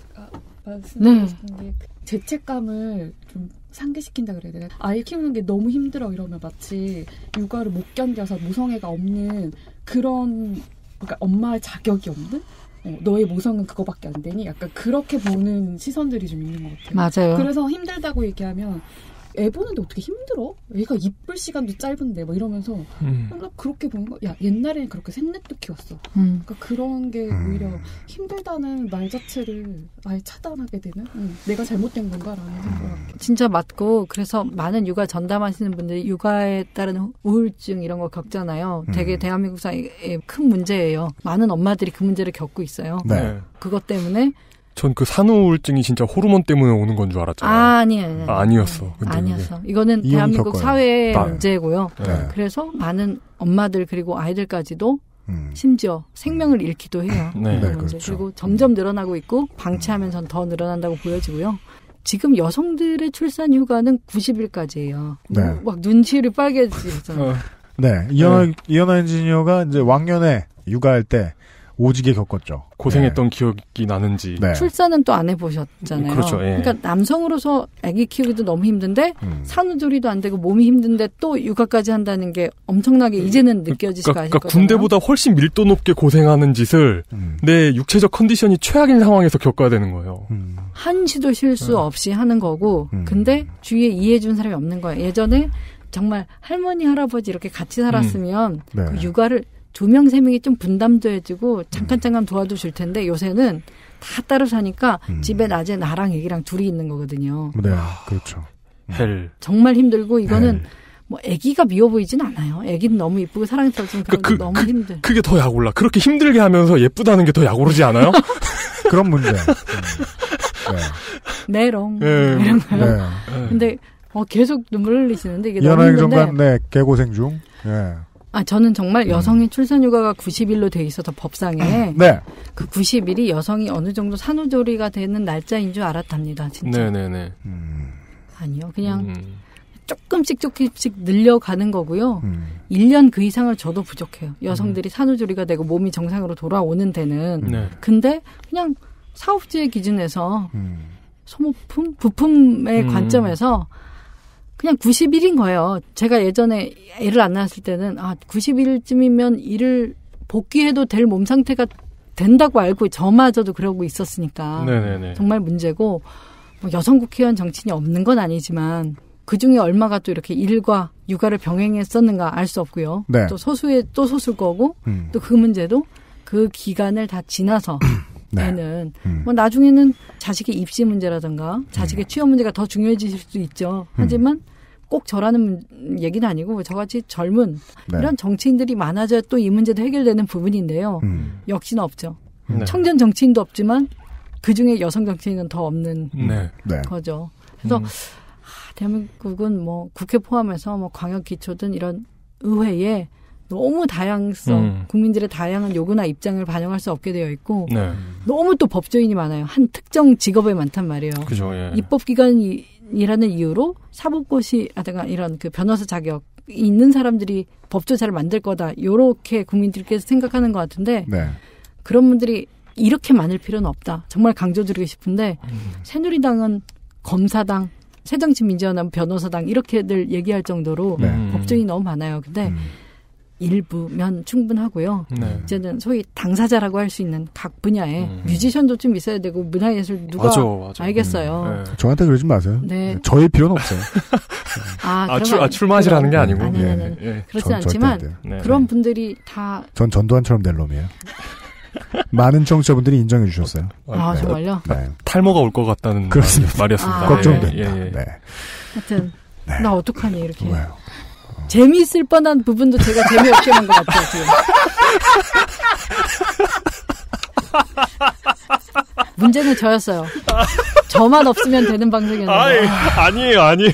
말씀하셨는데 죄책감을 좀 상기시킨다 그래야 되나? 아이 키우는 게 너무 힘들어 이러면 마치 육아를 못 견뎌서 모성애가 없는 그런 그러니까 엄마의 자격이 없는 너의 모성은 그거밖에 안 되니 약간 그렇게 보는 시선들이 좀 있는 것 같아요. 맞아요. 그래서 힘들다고 얘기하면 애 보는데 어떻게 힘들어? 애가 이쁠 시간도 짧은데 뭐 이러면서 뭔가 그렇게 보는 거. 야 옛날에는 그렇게 셋넷도 키웠어. 그러니까 그런 게 오히려 힘들다는 말 자체를 아예 차단하게 되는 내가 잘못된 건가라는 생각. 진짜 맞고 그래서 많은 육아 전담하시는 분들이 육아에 따른 우울증 이런 거 겪잖아요. 되게 대한민국 사회의 큰 문제예요. 많은 엄마들이 그 문제를 겪고 있어요. 그것 때문에 전 그 산후우울증이 진짜 호르몬 때문에 오는 건 줄 알았잖아요. 아니에요. 아니었어. 아니었어. 이거는 대한민국 사회의 문제고요. 그래서 많은 엄마들 그리고 아이들까지도 심지어 생명을 잃기도 해요. 그렇죠. 그리고 점점 늘어나고 있고 방치하면서는 더 늘어난다고 보여지고요. 지금 여성들의 출산 휴가는 90일까지예요. 막 눈시울이 빨개지잖아요. 이현아 엔지니어가 이제 왕년에 육아할 때 오지게 겪었죠. 고생했던 기억이 나는지. 출산은 또 안 해보셨잖아요. 그렇죠. 그러니까 남성으로서 아기 키우기도 너무 힘든데 산후조리도 안 되고 몸이 힘든데 또 육아까지 한다는 게 엄청나게 이제는 느껴지실 거 아실 거잖아요. 군대보다 훨씬 밀도 높게 고생하는 짓을 내 육체적 컨디션이 최악인 상황에서 겪어야 되는 거예요. 한시도 실수 없이 하는 거고 근데 주위에 이해해준 사람이 없는 거예요. 예전에 정말 할머니 할아버지 이렇게 같이 살았으면 그 육아를 2명, 3명이 좀 분담도 해주고 잠깐 도와도 줄 텐데 요새는 다 따로 사니까 집에 낮에 나랑 애기랑 둘이 있는 거거든요. 그렇죠. 정말 힘들고 이거는 뭐 애기가 미워 보이진 않아요. 애기는 너무 이쁘고 사랑스럽지만 너무 힘들. 그게 더 약 올라. 그렇게 힘들게 하면서 예쁘다는 게 더 약 오르지 않아요? 그런 문제. 메롱 이런 거요. 근데 계속 눈물 흘리시는데 이게 너무 힘든데. 연하행정관 개고생 중. 예. 저는 정말 여성의 출산휴가가 90일로 돼 있어서 법상에 네. 그 90일이 여성이 어느 정도 산후조리가 되는 날짜인 줄 알았답니다. 진짜. 네네네. 아니요. 그냥 조금씩 늘려가는 거고요. 1년 그 이상을 줘도 부족해요. 여성들이 산후조리가 되고 몸이 정상으로 돌아오는 데는. 네. 근데 그냥 사업주의 기준에서 소모품, 부품의 관점에서 그냥 90일인 거예요. 제가 예전에 애를 안 낳았을 때는 90일쯤이면 일을 복귀해도 될 몸 상태가 된다고 알고 저마저도 그러고 있었으니까 네네네. 정말 문제고 여성 국회의원 정치인이 없는 건 아니지만 그중에 얼마가 또 이렇게 일과 육아를 병행했었는가 알 수 없고요. 네. 또 소수의 또 소수일 거고 또 그 문제도 그 기간을 다 지나서 애는 나중에는 자식의 입시 문제라든가 자식의 취업 문제가 더 중요해질 수도 있죠. 하지만 꼭 저라는 얘기는 아니고 저같이 젊은 이런 정치인들이 많아져야 또 이 문제도 해결되는 부분인데요. 역시나 없죠. 청년 정치인도 없지만 그중에 여성 정치인은 더 없는 거죠. 그래서 대한민국은 국회 포함해서 광역기초든 이런 의회에 너무 다양성, 국민들의 다양한 요구나 입장을 반영할 수 없게 되어 있고 너무 또 법조인이 많아요. 한 특정 직업에 많단 말이에요. 그죠, 예. 입법기관이라는 이유로 사법고시라든가 이런 그 변호사 자격이 있는 사람들이 법조사를 만들 거다. 요렇게 국민들께서 생각하는 것 같은데 그런 분들이 이렇게 많을 필요는 없다. 정말 강조드리고 싶은데 새누리당은 검사당, 새정치민주연합 변호사당 이렇게들 얘기할 정도로 법조인이 너무 많아요. 근데 일부면 충분하고요. 이제는 소위 당사자라고 할 수 있는 각 분야에 뮤지션도 좀 있어야 되고 문화예술 누가 맞아. 알겠어요. 저한테 그러지 마세요. 네. 저의 필요는 없어요. 출마하시라는 게 아니고. 그렇진 않지만 그런 분들이 다. 전 전두환처럼 될 놈이에요. 많은 청취자분들이 인정해 주셨어요. 정말요? 네. 탈모가 올 것 같다는 말이었습니다. 걱정된다. 하여튼 나 어떡하니 이렇게. 재미있을 뻔한 부분도 제가 재미없게 한 것 같아요, 지금. 문제는 저였어요. 저만 없으면 되는 방송이었는데. 아니에요.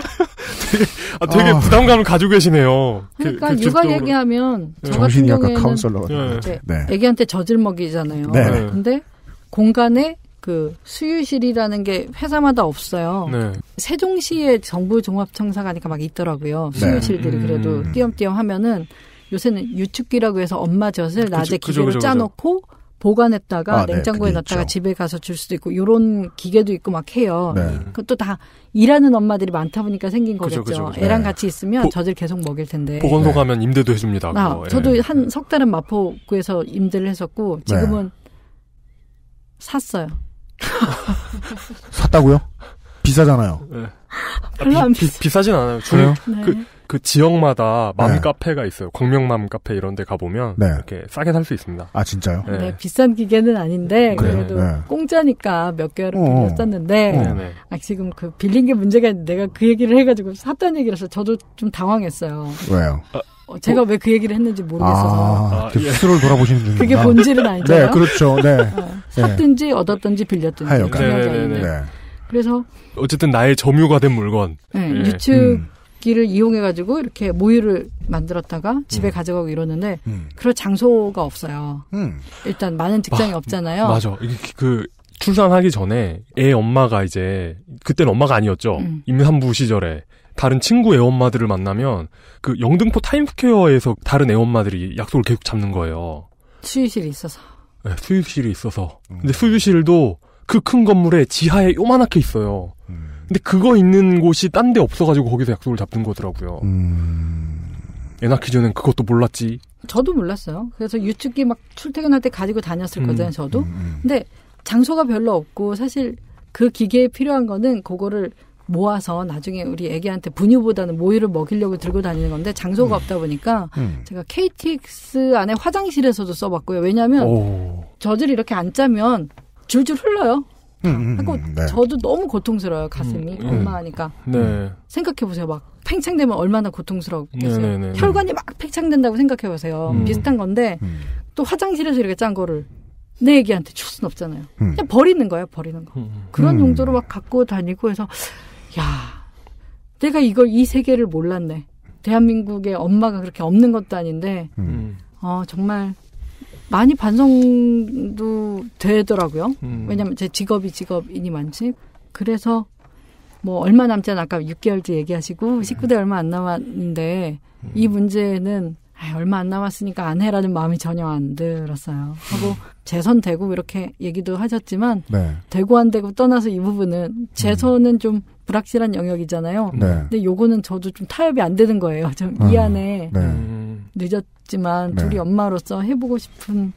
되게 부담감을 가지고 계시네요. 그러니까 육아 얘기하면 저 같은 경우에는 애기한테 젖을 먹이잖아요. 근데 공간에 그 수유실이라는 게 회사마다 없어요. 세종시에 정부종합청사가니까 막 있더라고요. 수유실들이 그래도 띄엄띄엄 하면은 요새는 유축기라고 해서 엄마 젖을 낮에 기계로 짜놓고 보관했다가 냉장고에 넣었다가 집에 가서 줄 수도 있고 요런 기계도 있고 막 해요. 그것도 다 일하는 엄마들이 많다 보니까 생긴 거겠죠. 애랑 같이 있으면 젖을 계속 먹일 텐데. 보건소 가면 임대도 해줍니다. 저도 한 석 달은 마포구에서 임대를 했었고 지금은 샀어요. 샀다고요? 비싸잖아요. 별로 안 비싸진 않아요. 그 지역마다 맘카페가 있어요. 광명맘 카페 이런 데 가보면 이렇게 싸게 살 수 있습니다. 아, 진짜요? 네, 비싼 기계는 아닌데 그래도 공짜니까 몇 개월을 빌렸었는데 지금 그 빌린 게 문제가 있는데 내가 그 얘기를 해가지고 샀다는 얘기라서 저도 좀 당황했어요. 왜요? 제가 왜 그 얘기를 했는지 모르겠어서. 스스로를 돌아보시는 중이구나. 그게 본질은 아니잖아요. 네, 그렇죠. 샀든지 얻었든지 빌렸든지. 그래서 어쨌든 나의 점유가 된 물건. 유축기를 이용해가지고 이렇게 모유를 만들었다가 집에 가져가고 이러는데 그럴 장소가 없어요. 일단 많은 직장이 없잖아요. 맞아. 그 출산하기 전에 애 엄마가 이제 그때는 엄마가 아니었죠. 임산부 시절에. 다른 친구 애엄마들을 만나면 그 영등포 타임스퀘어에서 다른 애엄마들이 약속을 계속 잡는 거예요. 수유실이 있어서. 네, 수유실이 있어서. 근데 수유실도 그 큰 건물에 지하에 요만하게 있어요. 근데 그거 있는 곳이 딴 데 없어가지고 거기서 약속을 잡는 거더라고요. 애 낳기 전엔 그것도 몰랐지. 저도 몰랐어요. 그래서 유축기 막 출퇴근할 때 가지고 다녔을 거잖아요, 저도. 근데 장소가 별로 없고 사실 그 기계에 필요한 거는 그거를 모아서 나중에 우리 애기한테 분유보다는 모유를 먹이려고 들고 다니는 건데 장소가 없다 보니까 제가 KTX 안에 화장실에서도 써봤고요. 왜냐하면 젖을 이렇게 안 짜면 줄줄 흘러요. 하고 저도 너무 고통스러워요. 가슴이 엄마 하니까. 생각해보세요. 막 팽창되면 얼마나 고통스럽겠어요. 혈관이 막 팽창된다고 생각해보세요. 비슷한 건데 또 화장실에서 이렇게 짠 거를 내 애기한테 줄 수는 없잖아요. 그냥 버리는 거예요, 버리는 거. 그런 용도로 막 갖고 다니고 해서, 야, 내가 이 세계를 몰랐네. 대한민국에 엄마가 그렇게 없는 것도 아닌데, 정말 많이 반성도 되더라고요. 왜냐면 제 직업이니만치. 그래서 뭐 얼마 남지 않아 아까 6개월째 얘기하시고 19대 얼마 안 남았는데 이 문제는 얼마 안 남았으니까 안 해라는 마음이 전혀 안 들었어요. 하고 재선되고 이렇게 얘기도 하셨지만 네. 되고 안 되고 떠나서 이 부분은 재선은 좀 불확실한 영역이잖아요. 네. 근데 요거는 저도 좀 타협이 안 되는 거예요. 좀 이 안에 늦었지만 네. 둘이 엄마로서 해보고 싶은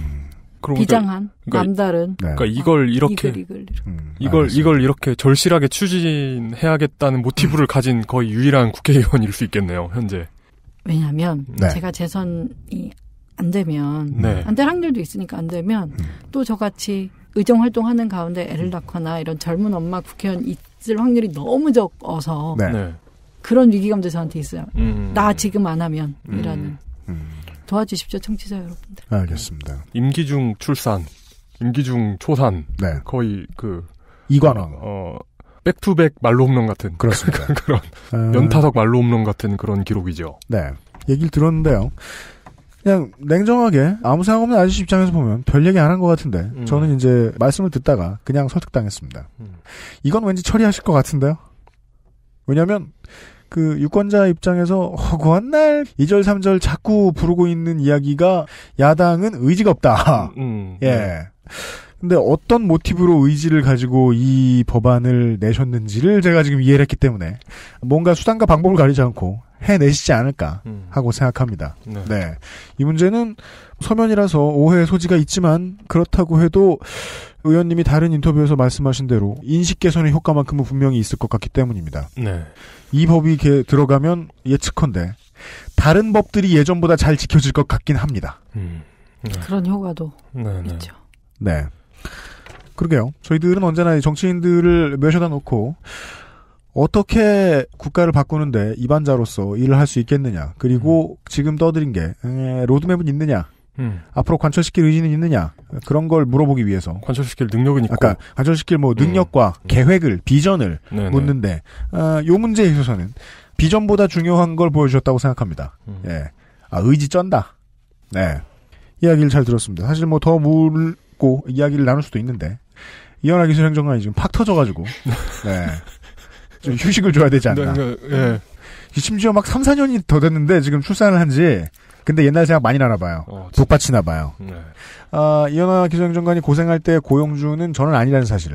비장한 남다른. 그러니까 이걸 이렇게 이걸 이렇게 절실하게 추진해야겠다는 모티브를 가진 거의 유일한 국회의원일 수 있겠네요. 현재. 왜냐하면 제가 재선이 안 되면 안 될 확률도 있으니까 안 되면 또 저같이 의정 활동하는 가운데 애를 낳거나 이런 젊은 엄마 국회의원 있을 확률이 너무 적어서 그런 위기감도 저한테 있어요. 나 지금 안 하면 이라는. 도와주십시오, 청취자 여러분들. 알겠습니다. 임기 중 출산, 임기 중 초산, 거의 이관왕, 백투백 말로 홈런 같은 그렇습니다. 그런 연타석 말로 홈런 같은 그런 기록이죠. 네, 얘기를 들었는데요. 그냥 냉정하게 아무 생각 없는 아저씨 입장에서 보면 별 얘기 안 한 것 같은데 저는 이제 말씀을 듣다가 그냥 설득당했습니다. 이건 왠지 처리하실 것 같은데요. 왜냐하면 그 유권자 입장에서 허구한 날 2절 3절 자꾸 부르고 있는 이야기가 야당은 의지가 없다. 예. 근데 어떤 모티브로 의지를 가지고 이 법안을 내셨는지를 제가 지금 이해를 했기 때문에 뭔가 수단과 방법을 가리지 않고 해내시지 않을까 하고 생각합니다. 네. 이 문제는 서면이라서 오해의 소지가 있지만 그렇다고 해도 의원님이 다른 인터뷰에서 말씀하신 대로 인식 개선의 효과만큼은 분명히 있을 것 같기 때문입니다. 네. 이 법이 들어가면 예측컨대 다른 법들이 예전보다 잘 지켜질 것 같긴 합니다. 그런 효과도 있죠. 네. 그러게요. 저희들은 언제나 정치인들을 모셔다 놓고 어떻게 국가를 바꾸는데 입안자로서 일을 할 수 있겠느냐. 그리고 지금 떠드린 게 로드맵은 있느냐. 앞으로 관철시킬 의지는 있느냐. 그런 걸 물어보기 위해서. 관철시킬 능력은 있고. 아까 관철시킬 능력과 계획을, 비전을 묻는데 요 문제에 있어서는 비전보다 중요한 걸 보여주셨다고 생각합니다. 예. 의지 쩐다. 네. 이야기를 잘 들었습니다. 사실 뭐 더 묻고 이야기를 나눌 수도 있는데 이현아 기술행정관이 지금 팍 터져가지고 네. 좀 휴식을 줘야 되지 않나. 예. 심지어 막 3, 4년이 더 됐는데 지금 출산을 한지 근데 옛날 생각 많이 나나 봐요. 북받치나 봐요. 네. 이현아 기술행정관이 고생할 때 고용주는 저는 아니라는 사실을.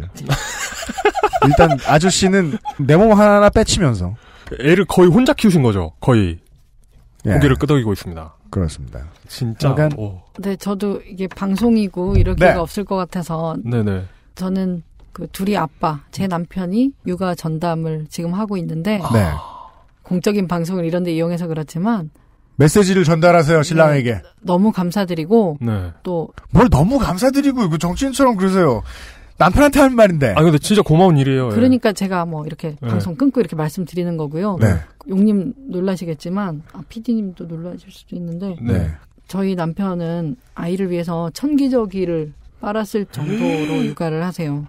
일단 아저씨는 내 몸 하나하나 빼치면서 애를 거의 혼자 키우신 거죠. 거의 고개를 끄덕이고 있습니다. 그렇습니다. 진짜. 네, 저도 이게 방송이고 이럴 기회가 없을 것 같아서 네네. 저는 그 둘이 아빠, 제 남편이 육아 전담을 지금 하고 있는데 공적인 방송을 이런 데 이용해서 그렇지만 메시지를 전달하세요, 신랑에게. 너무 감사드리고 또 뭘 너무 감사드리고 그 정치인처럼 그러세요. 남편한테 하는 말인데. 근데 진짜 고마운 일이에요. 그러니까 제가 뭐 이렇게 방송 끊고 이렇게 말씀드리는 거고요. 용님 놀라시겠지만 PD님도 놀라실 수도 있는데 저희 남편은 아이를 위해서 천기저귀를 빨았을 정도로 육아를 하세요.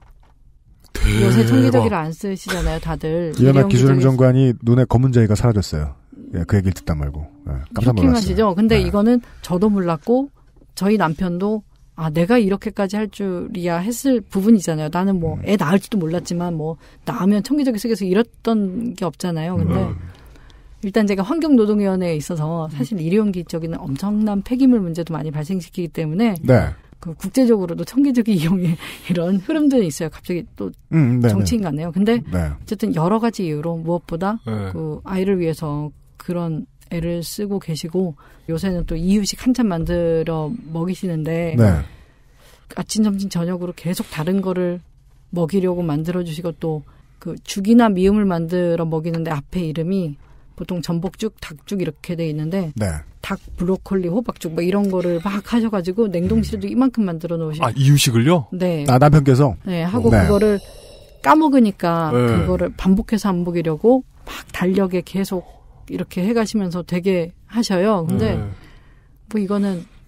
요새 천기저귀를 안 쓰시잖아요, 다들. 이현아 기술행정관이 눈에 검은 자위가 사라졌어요. 그 얘기를 듣다 말고. 깜짝 놀랐어요. 쇼킹하시죠? 근데 이거는 저도 몰랐고 저희 남편도 내가 이렇게까지 할 줄이야 했을 부분이잖아요. 나는 뭐 애 낳을지도 몰랐지만 뭐 낳으면 천기저귀 쓰겠어 이랬던 게 없잖아요. 근데 일단 제가 환경노동위원회에 있어서 사실 일회용기 쪽에는 엄청난 폐기물 문제도 많이 발생시키기 때문에 그 국제적으로도 천기저귀 이용의 이런 흐름들이 있어요. 갑자기 또 정치인 같네요. 근데 어쨌든 여러 가지 이유로 무엇보다 그 아이를 위해서 그런 애를 쓰고 계시고 요새는 또 이유식 한참 만들어 먹이시는데 아침, 점심, 저녁으로 계속 다른 거를 먹이려고 만들어주시고 또 그 죽이나 미음을 만들어 먹이는데 앞에 이름이 보통 전복죽, 닭죽 이렇게 돼 있는데 닭, 브로콜리, 호박죽 뭐 이런 거를 막 하셔가지고 냉동실에도 이만큼 만들어 놓으시고 이유식을요? 네. 남편께서? 네. 하고 그거를 까먹으니까 그거를 반복해서 안 먹이려고 막 달력에 계속 이렇게 해가시면서 되게 하셔요. 근데 뭐 이거는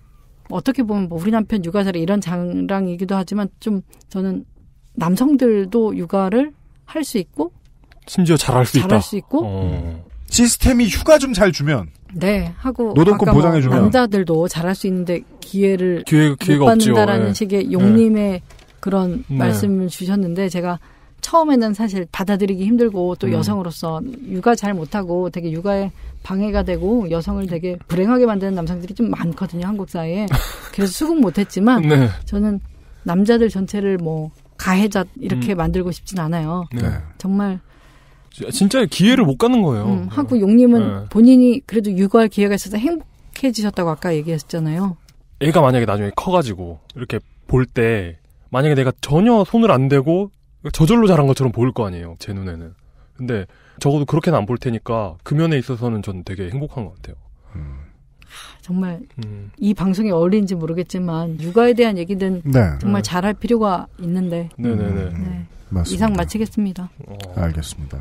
어떻게 보면 뭐 우리 남편 육아 잘해 이런 장랑이기도 하지만 좀 저는 남성들도 육아를 할 수 있고 심지어 잘할 수 있다. 잘할 수 있고 시스템이 휴가 좀 잘 주면 네 하고 노동권 보장해주면 남자들도 잘할 수 있는데 기회가 못 없죠. 받는다라는 네. 식의 용님의 네. 그런 네. 말씀을 주셨는데 제가 처음에는 사실 받아들이기 힘들고 또 여성으로서 육아 잘 못하고 되게 육아에 방해가 되고 여성을 되게 불행하게 만드는 남성들이 좀 많거든요, 한국 사회에. 그래서 수긍 못했지만 네. 저는 남자들 전체를 뭐 가해자 이렇게 만들고 싶진 않아요. 네. 정말 진짜 기회를 못 갖는 거예요. 하고 용님은 네. 본인이 그래도 육아할 기회가 있어서 행복해지셨다고 아까 얘기했잖아요. 애가 만약에 나중에 커가지고 이렇게 볼 때 만약에 내가 전혀 손을 안 대고 저절로 자란 것처럼 보일 거 아니에요, 제 눈에는. 근데 적어도 그렇게는 안 볼 테니까 그 면에 있어서는 전 되게 행복한 것 같아요. 정말 이 방송이 어울리는지 모르겠지만 육아에 대한 얘기는 네. 정말 잘할 필요가 있는데 네네네. 네. 맞습니다. 이상 마치겠습니다. 알겠습니다.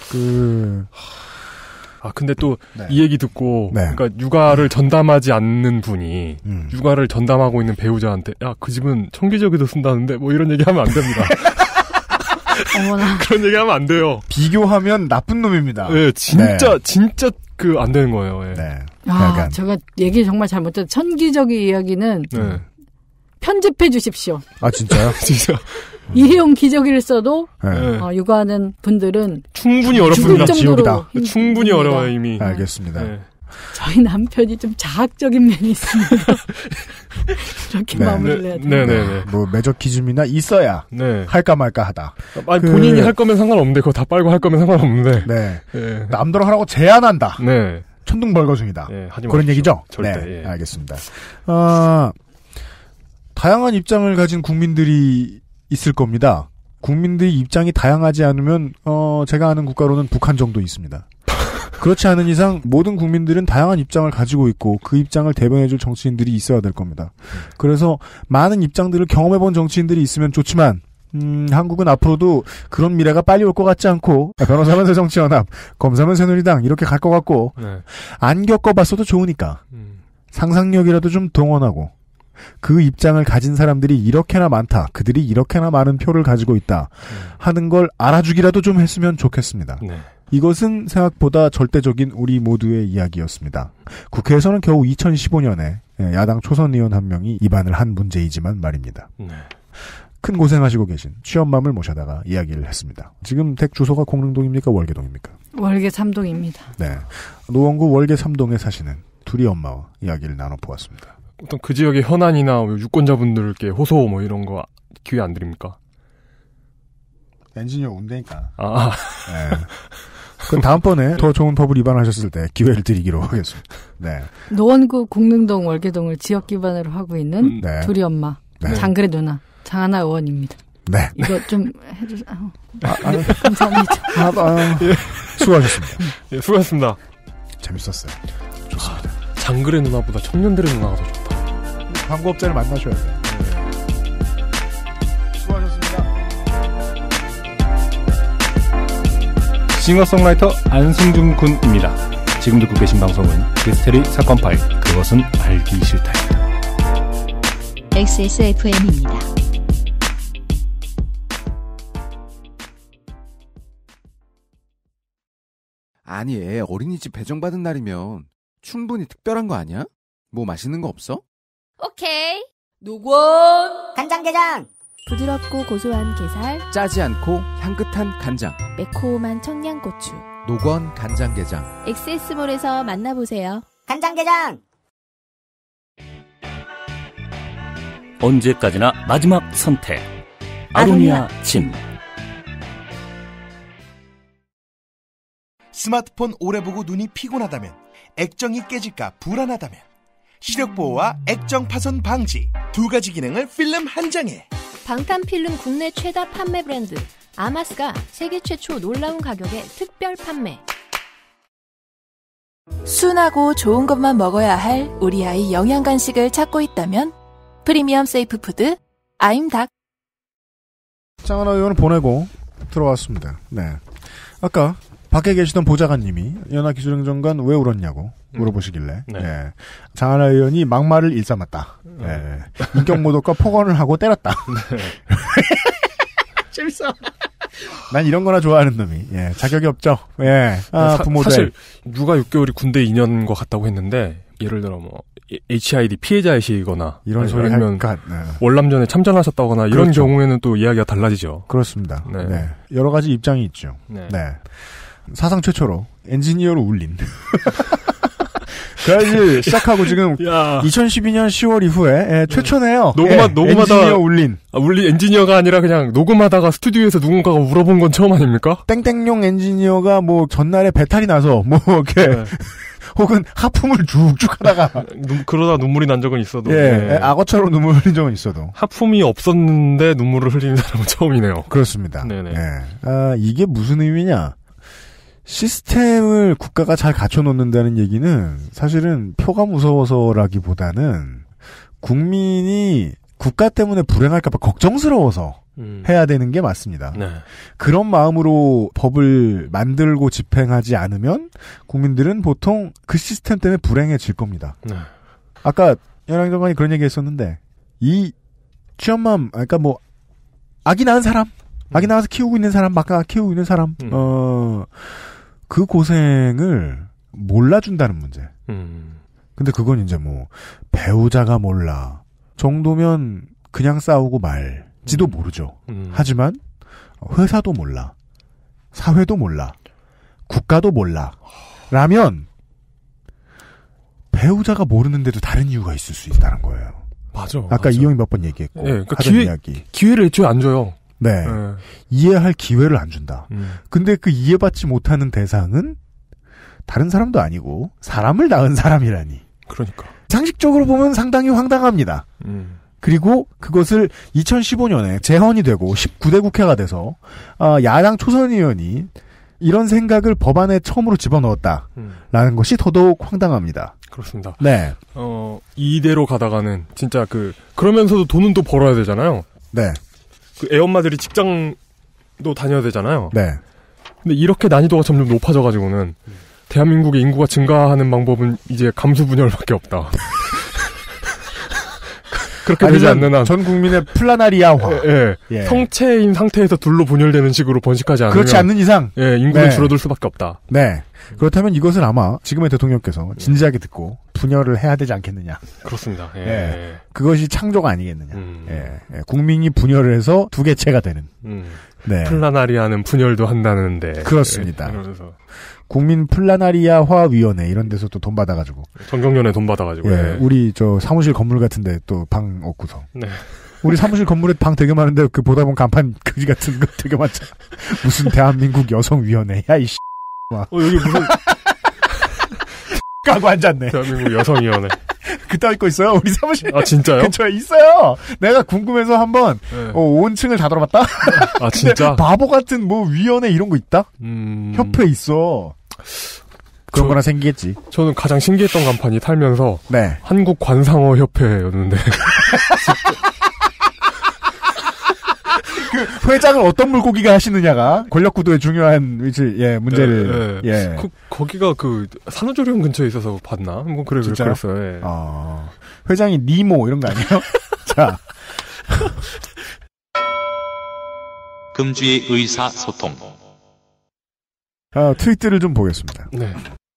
근데 또 이 얘기 듣고 네. 그러니까 육아를 전담하지 않는 분이 육아를 전담하고 있는 배우자한테 야, 그 집은 청기저귀도 쓴다는데 뭐 이런 얘기하면 안 됩니다. 어머나. 그런 얘기하면 안 돼요. 비교하면 나쁜 놈입니다. 네, 진짜 그 안 되는 거예요. 예. 네. 아, 제가 얘기 정말 잘못했어요. 천기저귀 이야기는 네. 편집해 주십시오. 아, 진짜요? 진짜. 일회용 기저귀를 써도 네. 육아하는 분들은 충분히 어렵습니다. 지옥이다. 충분히 어려워요, 이미. 알겠습니다. 네. 저희 남편이 좀 자학적인 면이 있습니다. 이렇게 마무리를 해야 돼요. 네네네. 뭐 매저키즘이나 있어야 네. 할까 말까 하다. 아니, 본인이 할 거면 상관없는데 그거 다 빨고 할 거면 상관없는데. 네. 네. 남들 하라고 제안한다. 네. 천둥벌거중이다. 네, 하지 그런 마십시오. 얘기죠? 절대. 네. 예. 알겠습니다. 다양한 입장을 가진 국민들이 있을 겁니다. 국민들의 입장이 다양하지 않으면 제가 아는 국가로는 북한 정도 있습니다. 그렇지 않은 이상 모든 국민들은 다양한 입장을 가지고 있고 그 입장을 대변해줄 정치인들이 있어야 될 겁니다. 그래서 많은 입장들을 경험해본 정치인들이 있으면 좋지만 한국은 앞으로도 그런 미래가 빨리 올 것 같지 않고 변호사면 새정치연합, 검사면 새누리당 이렇게 갈 것 같고 안 겪어봤어도 좋으니까 상상력이라도 좀 동원하고 그 입장을 가진 사람들이 이렇게나 많다, 그들이 이렇게나 많은 표를 가지고 있다 하는 걸 알아주기라도 좀 했으면 좋겠습니다. 네. 이것은 생각보다 절대적인 우리 모두의 이야기였습니다. 국회에서는 겨우 2015년에 야당 초선 의원 한 명이 입안을 한 문제이지만 말입니다. 네. 큰 고생하시고 계신 취업맘을 모셔다가 이야기를 했습니다. 지금 댁 주소가 공릉동입니까? 월계동입니까? 월계 3동입니다. 네. 노원구 월계 3동에 사시는 둘이 엄마와 이야기를 나눠보았습니다. 어떤 그 지역의 현안이나 유권자분들께 호소 뭐 이런 거 기회 안 드립니까? 엔지니어 운대니까. 네. 그럼 다음번에 더 좋은 법을 위반하셨을 때 기회를 드리기로 하겠습니다. 네. 노원구 공릉동 월계동을 지역 기반으로 하고 있는 네. 둘이 엄마, 네. 장그래 누나, 장하나 의원입니다. 네. 이거 좀 해주세요. 감사합니다. 수고하셨습니다. 예, 수고하셨습니다. 재밌었어요. 좋습니다. 장그래 누나보다 청년들의 누나가 더 좋다. 광고업자를 만나셔야 돼요. 수고하셨습니다. 싱어송라이터 안승준 군입니다. 지금 듣고 계신 방송은 미스테리 사건 파일, 그것은 알기 싫다입니다. XSFM입니다. 아니, 애 어린이집 배정받은 날이면 충분히 특별한 거 아니야? 뭐 맛있는 거 없어? 오케이. 노건 간장게장. 부드럽고 고소한 게살, 짜지 않고 향긋한 간장, 매콤한 청양고추. 노건 간장게장. 엑세스몰에서 만나보세요. 간장게장. 언제까지나 마지막 선택. 아로니아 진. 스마트폰 오래 보고 눈이 피곤하다면, 액정이 깨질까 불안하다면, 시력보호와 액정 파손 방지 두 가지 기능을 필름 한 장에. 방탄필름 국내 최다 판매 브랜드 아마스가 세계 최초 놀라운 가격에 특별 판매. 순하고 좋은 것만 먹어야 할 우리 아이 영양 간식을 찾고 있다면 프리미엄 세이프 푸드 아임닭. 장하나 의원을 보내고 들어왔습니다. 네. 아까 밖에 계시던 보좌관님이 연합기술행정관 왜 울었냐고 물어보시길래 예. 장하나 의원이 막말을 일삼았다. 예. 인격모독과 폭언을 하고 때렸다. 재밌어. 난 이런 거나 좋아하는 놈이. 예, 자격이 없죠. 예. 부모들. 사실 육아 6개월이 군대 2년과 같다고 했는데 예를 들어 뭐 HID 피해자이시거나 이런 소리 아니면 월남전에 참전하셨다거나 이런 그렇죠. 경우에는 또 이야기가 달라지죠. 그렇습니다. 네. 네. 여러 가지 입장이 있죠. 네. 사상 최초로 엔지니어로 울린. 그래야지 시작하고 지금 2012년 10월 이후에 최초네요. 녹음하다 엔지니어 울린. 엔지니어가 아니라 그냥 녹음하다가 스튜디오에서 누군가가 울어본 건 처음 아닙니까? 땡땡용 엔지니어가 뭐 전날에 배탈이 나서 뭐 이렇게 혹은 하품을 쭉쭉 하다가 그러다 눈물이 난 적은 있어도 악어처럼 눈물 흘린 적은 있어도 하품이 없었는데 눈물을 흘리는 사람은 처음이네요. 그렇습니다. 네네. 이게 무슨 의미냐? 시스템을 국가가 잘 갖춰놓는다는 얘기는 사실은 표가 무서워서라기보다는 국민이 국가 때문에 불행할까봐 걱정스러워서 해야 되는 게 맞습니다. 네. 그런 마음으로 법을 만들고 집행하지 않으면 국민들은 보통 그 시스템 때문에 불행해질 겁니다. 네. 아까 연합장관이 그런 얘기 했었는데 이 취업맘 그러니까 뭐 아기 낳은 사람 아기 낳아서 키우고 있는 사람 막 키우고 있는 사람 그 고생을 몰라준다는 문제. 근데 그건 이제 뭐 배우자가 몰라 정도면 그냥 싸우고 말지도 모르죠. 하지만 회사도 몰라 사회도 몰라 국가도 몰라 라면 배우자가 모르는데도 다른 이유가 있을 수 있다는 거예요. 맞아. 아까 이용이 몇 번 얘기했고 그러니까 하던 이야기. 기회를 애초에 안 줘요. 네. 이해할 기회를 안 준다. 근데 그 이해받지 못하는 대상은 다른 사람도 아니고 사람을 낳은 사람이라니. 그러니까. 상식적으로 보면 상당히 황당합니다. 그리고 그것을 2015년에 재헌이 되고 19대 국회가 돼서 야당 초선 의원이 이런 생각을 법안에 처음으로 집어넣었다라는 것이 더더욱 황당합니다. 그렇습니다. 네. 이대로 가다가는 진짜 그러면서도 돈은 또 벌어야 되잖아요. 네. 그 애엄마들이 직장도 다녀야 되잖아요. 네. 근데 이렇게 난이도가 점점 높아져가지고는 대한민국의 인구가 증가하는 방법은 이제 감수 분열밖에 없다. 그렇게 되지 않는 한 전 국민의 플라나리아화. 예. 성체인 상태에서 둘로 분열되는 식으로 번식하지 않으면 그렇지 않는 이상 인구는 줄어들 수밖에 없다. 네. 그렇다면 이것을 아마 지금의 대통령께서 진지하게 듣고 분열을 해야 되지 않겠느냐. 그렇습니다. 예. 그것이 창조가 아니겠느냐. 국민이 분열을 해서 두 개체가 되는. 네. 플라나리아는 분열도 한다는데. 그렇습니다. 그러면서 국민 플라나리아화 위원회 이런 데서 또 돈 받아가지고. 정경련에 돈 받아가지고. 우리 사무실 건물 같은데 또 방 없고서. 네. 우리 사무실 건물에 방 되게 많은데 보다 보면 간판 그지 같은 거 되게 많잖아. 무슨 대한민국 여성위원회. 야, 이씨. 여기 무슨. 까고 앉았네. 대한민국 여성위원회. 그따위 거 있어요? 우리 사무실. 아, 진짜요? 근처에 있어요. 내가 궁금해서 한번, 온 층을 다 돌아봤다? 아, 진짜? 바보 같은 위원회 이런 거 있다? 협회 있어. 그런 거나 생기겠지. 저는 가장 신기했던 간판이 탈면서. 네. 한국 관상어 협회였는데. 그 회장을 어떤 물고기가 하시느냐가 권력 구도의 중요한 문제를 거기가 산후조리원 근처에 있어서 봤나? 뭐 그랬어요. 회장이 니모 이런 거 아니에요? 자. 금주의 의사소통. 트윗들을 좀 보겠습니다. 네.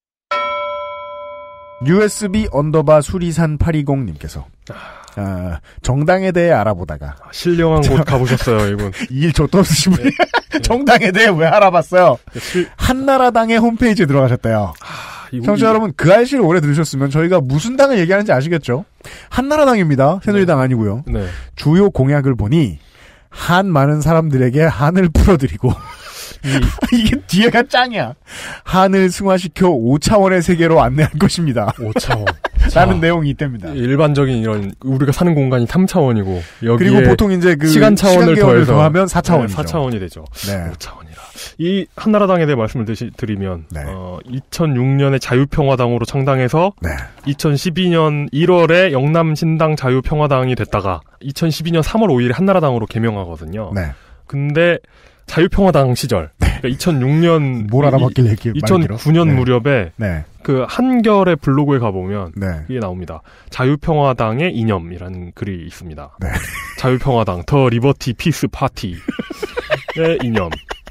USB 수리산 820님께서 정당에 대해 알아보다가 신령한 곳 가보셨어요, 이분. 일 족도 없으신 분이 정당에 대해 왜 알아봤어요? 한나라당의 홈페이지에 들어가셨대요. 청취자 여러분, 그 알씨를 오래 들으셨으면 저희가 무슨 당을 얘기하는지 아시겠죠? 한나라당입니다. 새누리당 아니고요. 네. 주요 공약을 보니 한 많은 사람들에게 한을 풀어드리고 이게 뒤에가 짱이야. 한을 승화시켜 5차원의 세계로 안내할 것입니다. 5차원. 라는 내용이 있답니다. 일반적인 이런 우리가 사는 공간이 3차원이고 여기에 그리고 보통 이제 시간 차원을 더하면 4차원이죠. 4차원이 되죠. 네. 5차원이라. 이 한나라당에 대해 말씀을 드리면 2006년에 자유평화당으로 창당해서 2012년 1월에 영남신당 자유평화당이 됐다가 2012년 3월 5일에 한나라당으로 개명하거든요. 네. 근데 자유평화당 시절, 그러니까 2006년 뭘 알아봤길래 이렇게 2009년 네. 무렵에 네. 그 한결의 블로그에 가보면 네. 이게 나옵니다. 자유평화당의 이념이라는 글이 있습니다. 네. 자유평화당 더 리버티 피스 파티의 이념.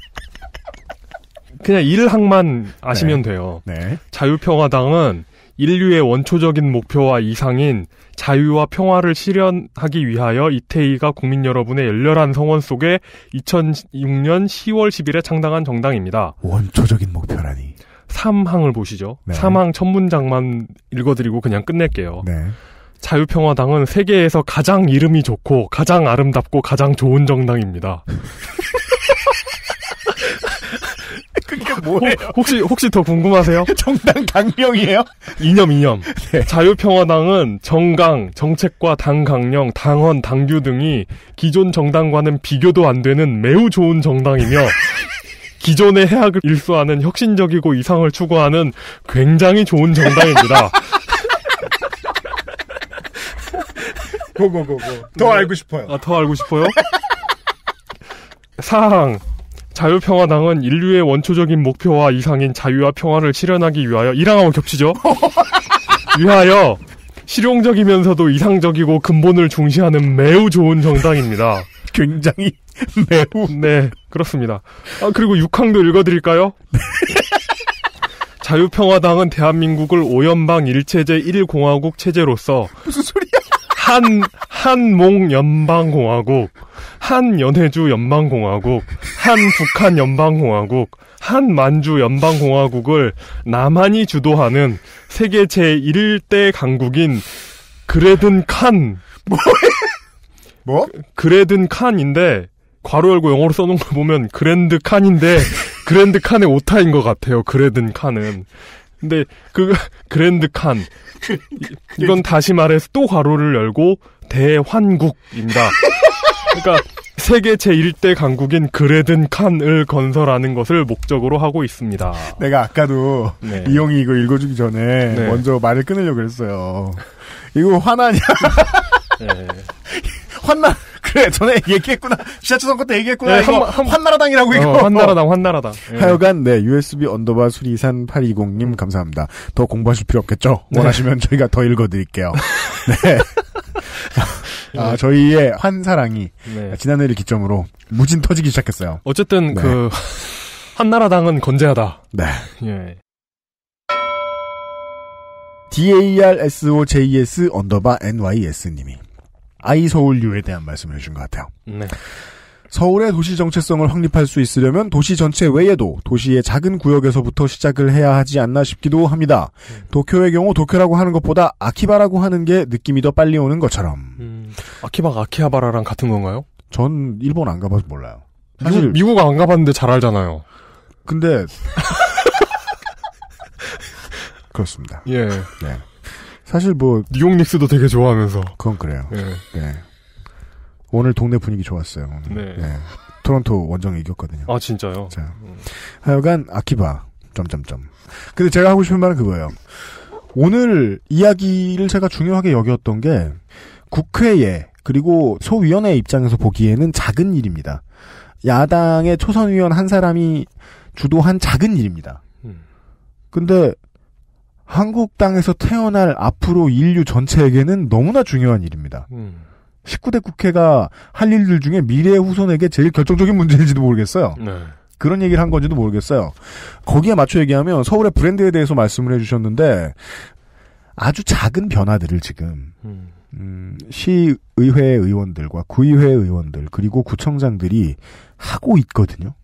그냥 1항만 아시면 네. 돼요. 네. 자유평화당은 인류의 원초적인 목표와 이상인 자유와 평화를 실현하기 위하여 이태희가 국민 여러분의 열렬한 성원 속에 2006년 10월 10일에 창당한 정당입니다. 원초적인 목표라니. 3항을 보시죠. 네. 3항 첫 문장만 읽어드리고 그냥 끝낼게요. 네. 자유평화당은 세계에서 가장 이름이 좋고 가장 아름답고 가장 좋은 정당입니다. 그게 뭐예요? 혹시 더 궁금하세요? 정당 당명이에요? 이념. 네. 자유평화당은 정강, 정책과 당 강령, 당헌, 당규 등이 기존 정당과는 비교도 안 되는 매우 좋은 정당이며 기존의 해악을 일소하는 혁신적이고 이상을 추구하는 굉장히 좋은 정당입니다. 고고고고. 더 알고 싶어요. 아, 더 알고 싶어요? 4항. 자유평화당은 인류의 원초적인 목표와 이상인 자유와 평화를 실현하기 위하여 1항하고 겹치죠? 위하여 실용적이면서도 이상적이고 근본을 중시하는 매우 좋은 정당입니다. 굉장히 매우. 네, 그렇습니다. 아, 그리고 6항도 읽어드릴까요? 자유평화당은 대한민국을 5연방 1체제 1공화국 체제로서 무슨 소리야? 한몽 연방공화국, 한연해주 연방공화국, 한북한 연방공화국, 한만주 연방공화국을 남한이 주도하는 세계 제1대 강국인 그레든 칸. 뭐? 그레든 칸인데, 괄호 열고 영어로 써놓은 걸 보면 그랜드 칸인데, 그랜드 칸의 오타인 것 같아요, 그레든 칸은. 근데 그랜드 칸. 이건 다시 말해서 또 괄호를 열고 대환국입니다. 그러니까 세계 제1대 강국인 그레든 칸을 건설하는 것을 목적으로 하고 있습니다. 내가 아까도 네. 이용이 이거 읽어주기 전에 네. 먼저 말을 끊으려고 그랬어요. 이거 화나냐? 네. 환나. 그래, 전에 얘기했구나. 지하철 선거 때 얘기했구나. 네, 이거 환나라당이라고 이거. 환나라당. 네. 하여간 네 USB _ 수리산 820님 감사합니다. 더 공부하실 필요 없겠죠? 네. 원하시면 저희가 더 읽어드릴게요. 네. 아, 저희의 환사랑이 네. 지난해를 기점으로 무진 터지기 시작했어요. 어쨌든 네. 한나라당은 건재하다. 네. 예. DARSOJS _ NYS님이 아이서울유에 대한 말씀을 해준 것 같아요. 네. 서울의 도시 정체성을 확립할 수 있으려면 도시 전체 외에도 도시의 작은 구역에서부터 시작을 해야 하지 않나 싶기도 합니다. 도쿄의 경우 도쿄라고 하는 것보다 아키바라고 하는 게 느낌이 더 빨리 오는 것처럼. 아키바가 아키하바라랑 같은 건가요? 전 일본 안 가봐서 몰라요. 사실 미국 안 가봤는데 잘 알잖아요. 근데 그렇습니다. 예. 네. 사실 뭐 뉴욕 닉스도 되게 좋아하면서. 그건 그래요. 예. 네. 오늘 동네 분위기 좋았어요. 오늘. 네. 토론토 원정 이겼거든요. 아 진짜요? 자, 하여간 아키바 근데 제가 하고 싶은 말은 그거예요. 오늘 이야기를 제가 중요하게 여겼던 게 국회에 그리고 소위원회 입장에서 보기에는 작은 일입니다. 야당의 초선의원 한 사람이 주도한 작은 일입니다. 근데 한국 땅에서 태어날 앞으로 인류 전체에게는 너무나 중요한 일입니다. 19대 국회가 할 일들 중에 미래의 후손에게 제일 결정적인 문제일지도 모르겠어요. 네. 그런 얘기를 한 건지도 모르겠어요. 거기에 맞춰 얘기하면 서울의 브랜드에 대해서 말씀을 해주셨는데 아주 작은 변화들을 지금 시의회 의원들과 구의회 의원들 그리고 구청장들이 하고 있거든요.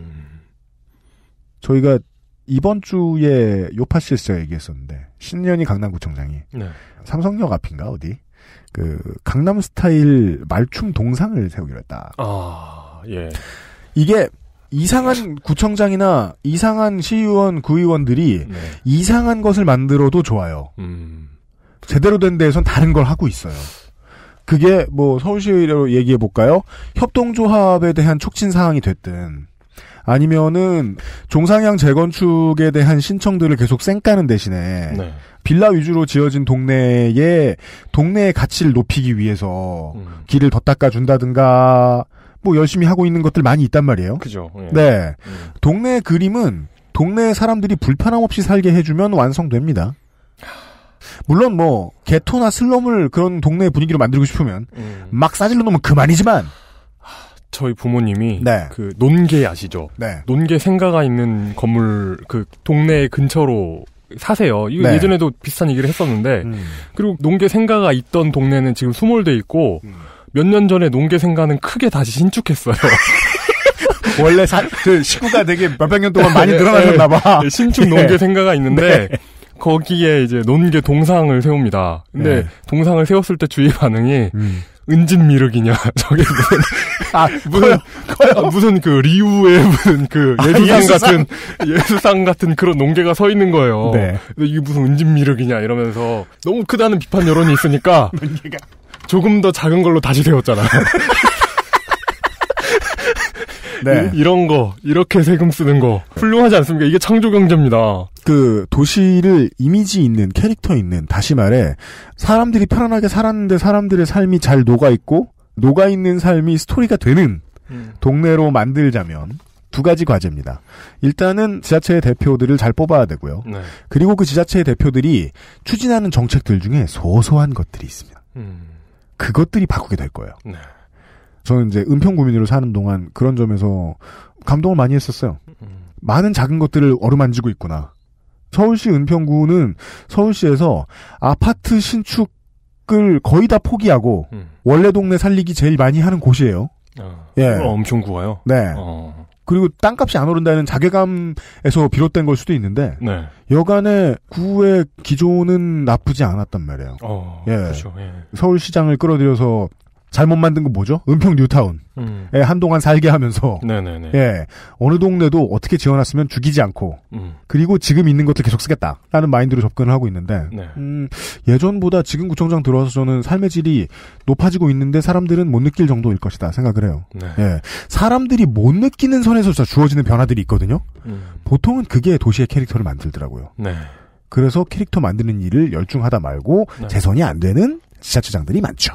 저희가 이번 주에 요파시에서 얘기했었는데 신년이 강남구청장이 네. 삼성역 앞인가 어디 강남 스타일 말춤 동상을 세우기로 했다. 아, 예. 이게 이상한 구청장이나 이상한 시의원, 구의원들이 이상한 것을 만들어도 좋아요. 제대로 된 데에선 다른 걸 하고 있어요. 그게 뭐 서울시의회로 얘기해 볼까요? 협동조합에 대한 촉진 사항이 됐든 아니면은 종상향 재건축에 대한 신청들을 계속 쌩까는 대신에 네. 빌라 위주로 지어진 동네의 가치를 높이기 위해서 길을 더 닦아준다든가 뭐 열심히 하고 있는 것들 많이 있단 말이에요. 그죠. 예. 네. 동네 그림은 동네 사람들이 불편함 없이 살게 해주면 완성됩니다. 물론 뭐 개토나 슬럼을 그런 동네 분위기로 만들고 싶으면 막 싸질러 놓으면 그만이지만 저희 부모님이 네. 그 논계 아시죠? 네. 논계 생가가 있는 건물 그 동네 근처로 사세요. 이거 네. 예전에도 비슷한 얘기를 했었는데 그리고 논계 생가가 있던 동네는 지금 수몰돼 있고 몇 년 전에 논계 생가는 크게 다시 신축했어요. 원래 그 식구가 되게 몇백 년 동안 많이 늘어나셨나봐. 신축 논계 생가가 있는데 거기에 이제 논계 동상을 세웁니다. 근데 동상을 세웠을 때 주위 반응이 은진미륵이냐 저게 무슨 그 리우의 무슨 그 예수상 같은 그런 논계가 서 있는 거예요. 네. 이게 무슨 은진미륵이냐 이러면서 너무 크다는 비판 여론이 있으니까 조금 더 작은 걸로 다시 세웠잖아요. 네. 이런 거, 이렇게 세금 쓰는 거, 훌륭하지 않습니까? 이게 창조 경제입니다. 그, 도시를 이미지 있는, 캐릭터 있는, 다시 말해, 사람들이 편안하게 살았는데 사람들의 삶이 잘 녹아있고, 녹아있는 삶이 스토리가 되는 동네로 만들자면, 두 가지 과제입니다. 일단은 지자체의 대표들을 잘 뽑아야 되고요. 네. 그리고 그 지자체의 대표들이 추진하는 정책들 중에 소소한 것들이 있습니다. 그것들이 바꾸게 될 거예요. 네. 저는 이제 은평구민으로 사는 동안 그런 점에서 감동을 많이 했었어요. 많은 작은 것들을 어루만지고 있구나. 서울시 은평구는 서울시에서 아파트 신축을 거의 다 포기하고 원래 동네 살리기 제일 많이 하는 곳이에요. 예. 은평구가요? 네. 그리고 땅값이 안 오른다는 자괴감에서 비롯된 걸 수도 있는데 네. 여간의 구의 기조는 나쁘지 않았단 말이에요. 예. 그렇죠. 예. 서울시장을 끌어들여서 잘못 만든 건 뭐죠? 은평 뉴타운에 한동안 살게 하면서 네네네. 예, 어느 동네도 어떻게 지어놨으면 죽이지 않고 그리고 지금 있는 것들 계속 쓰겠다라는 마인드로 접근을 하고 있는데 네. 예전보다 지금 구청장 들어와서 저는 삶의 질이 높아지고 있는데 사람들은 못 느낄 정도일 것이다 생각을 해요. 네. 예, 사람들이 못 느끼는 선에서 주어지는 변화들이 있거든요. 보통은 그게 도시의 캐릭터를 만들더라고요. 네. 그래서 캐릭터 만드는 일을 열중하다 말고 네. 재선이 안 되는 지자체장들이 많죠.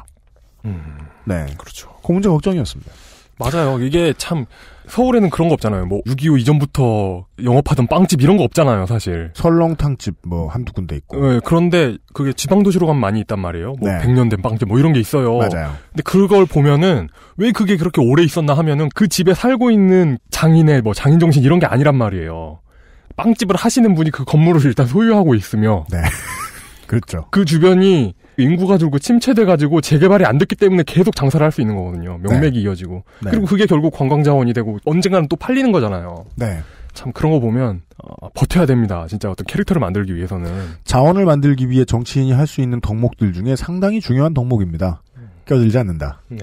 네. 그렇죠. 그 문제 걱정이었습니다. 맞아요. 이게 참, 서울에는 그런 거 없잖아요. 뭐, 6.25 이전부터 영업하던 빵집 이런 거 없잖아요, 사실. 설렁탕집 뭐, 한두 군데 있고. 네, 그런데 그게 지방도시로 가면 많이 있단 말이에요. 뭐, 네. 100년 된 빵집 뭐 이런 게 있어요. 맞아요. 근데 그걸 보면은, 왜 그게 그렇게 오래 있었나 하면은, 그 집에 살고 있는 장인의 뭐, 장인정신 이런 게 아니란 말이에요. 빵집을 하시는 분이 그 건물을 일단 소유하고 있으며. 네. 그렇죠. 그 주변이 인구가 줄고 침체돼가지고 재개발이 안 됐기 때문에 계속 장사를 할 수 있는 거거든요. 명맥이 이어지고. 네. 그리고 그게 결국 관광자원이 되고 언젠가는 또 팔리는 거잖아요. 네. 참 그런 거 보면 버텨야 됩니다. 진짜 어떤 캐릭터를 만들기 위해서는. 자원을 만들기 위해 정치인이 할 수 있는 덕목들 중에 상당히 중요한 덕목입니다. 껴들지 않는다. 네.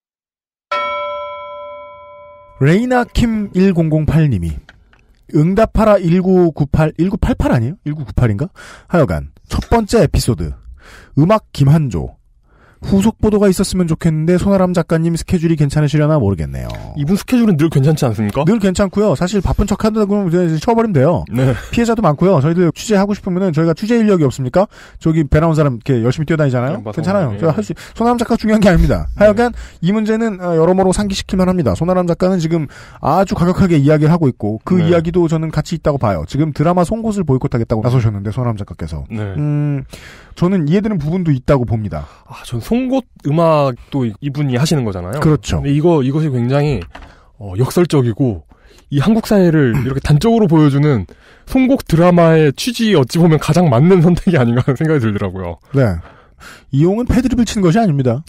레이나 킴 1008님이 응답하라 1988 아니에요? 1998인가? 하여간 첫 번째 에피소드 음악 김한조 후속 보도가 있었으면 좋겠는데 손아람 작가님 스케줄이 괜찮으시려나 모르겠네요. 이분 스케줄은 늘 괜찮지 않습니까? 늘 괜찮고요. 사실 바쁜 척 한다고 그러면 쳐버리면 돼요. 네. 피해자도 많고요. 저희들 취재하고 싶으면은 저희가 취재 인력이 없습니까? 저기 배 나온 사람 이렇게 열심히 뛰어다니잖아요. 네, 괜찮아요. 예. 저희가 할 수 손아람 작가 중요한 게 아닙니다. 하여간 이 문제는 여러모로 상기시킬만 합니다. 손아람 작가는 지금 아주 과격하게 이야기를 하고 있고 그 네. 이야기도 저는 가치 있다고 봐요. 지금 드라마 송곳을 보이콧하겠다고 나서셨는데 손아람 작가께서 네. 저는 이해되는 부분도 있다고 봅니다. 전 송곳 음악도 이분이 하시는 거잖아요. 그렇죠. 근데 이것이 굉장히 역설적이고 이 한국 사회를 이렇게 단적으로 보여주는 송곡 드라마의 취지에 어찌 보면 가장 맞는 선택이 아닌가 하는 생각이 들더라고요. 네. 이용은 패드립을 치는 것이 아닙니다.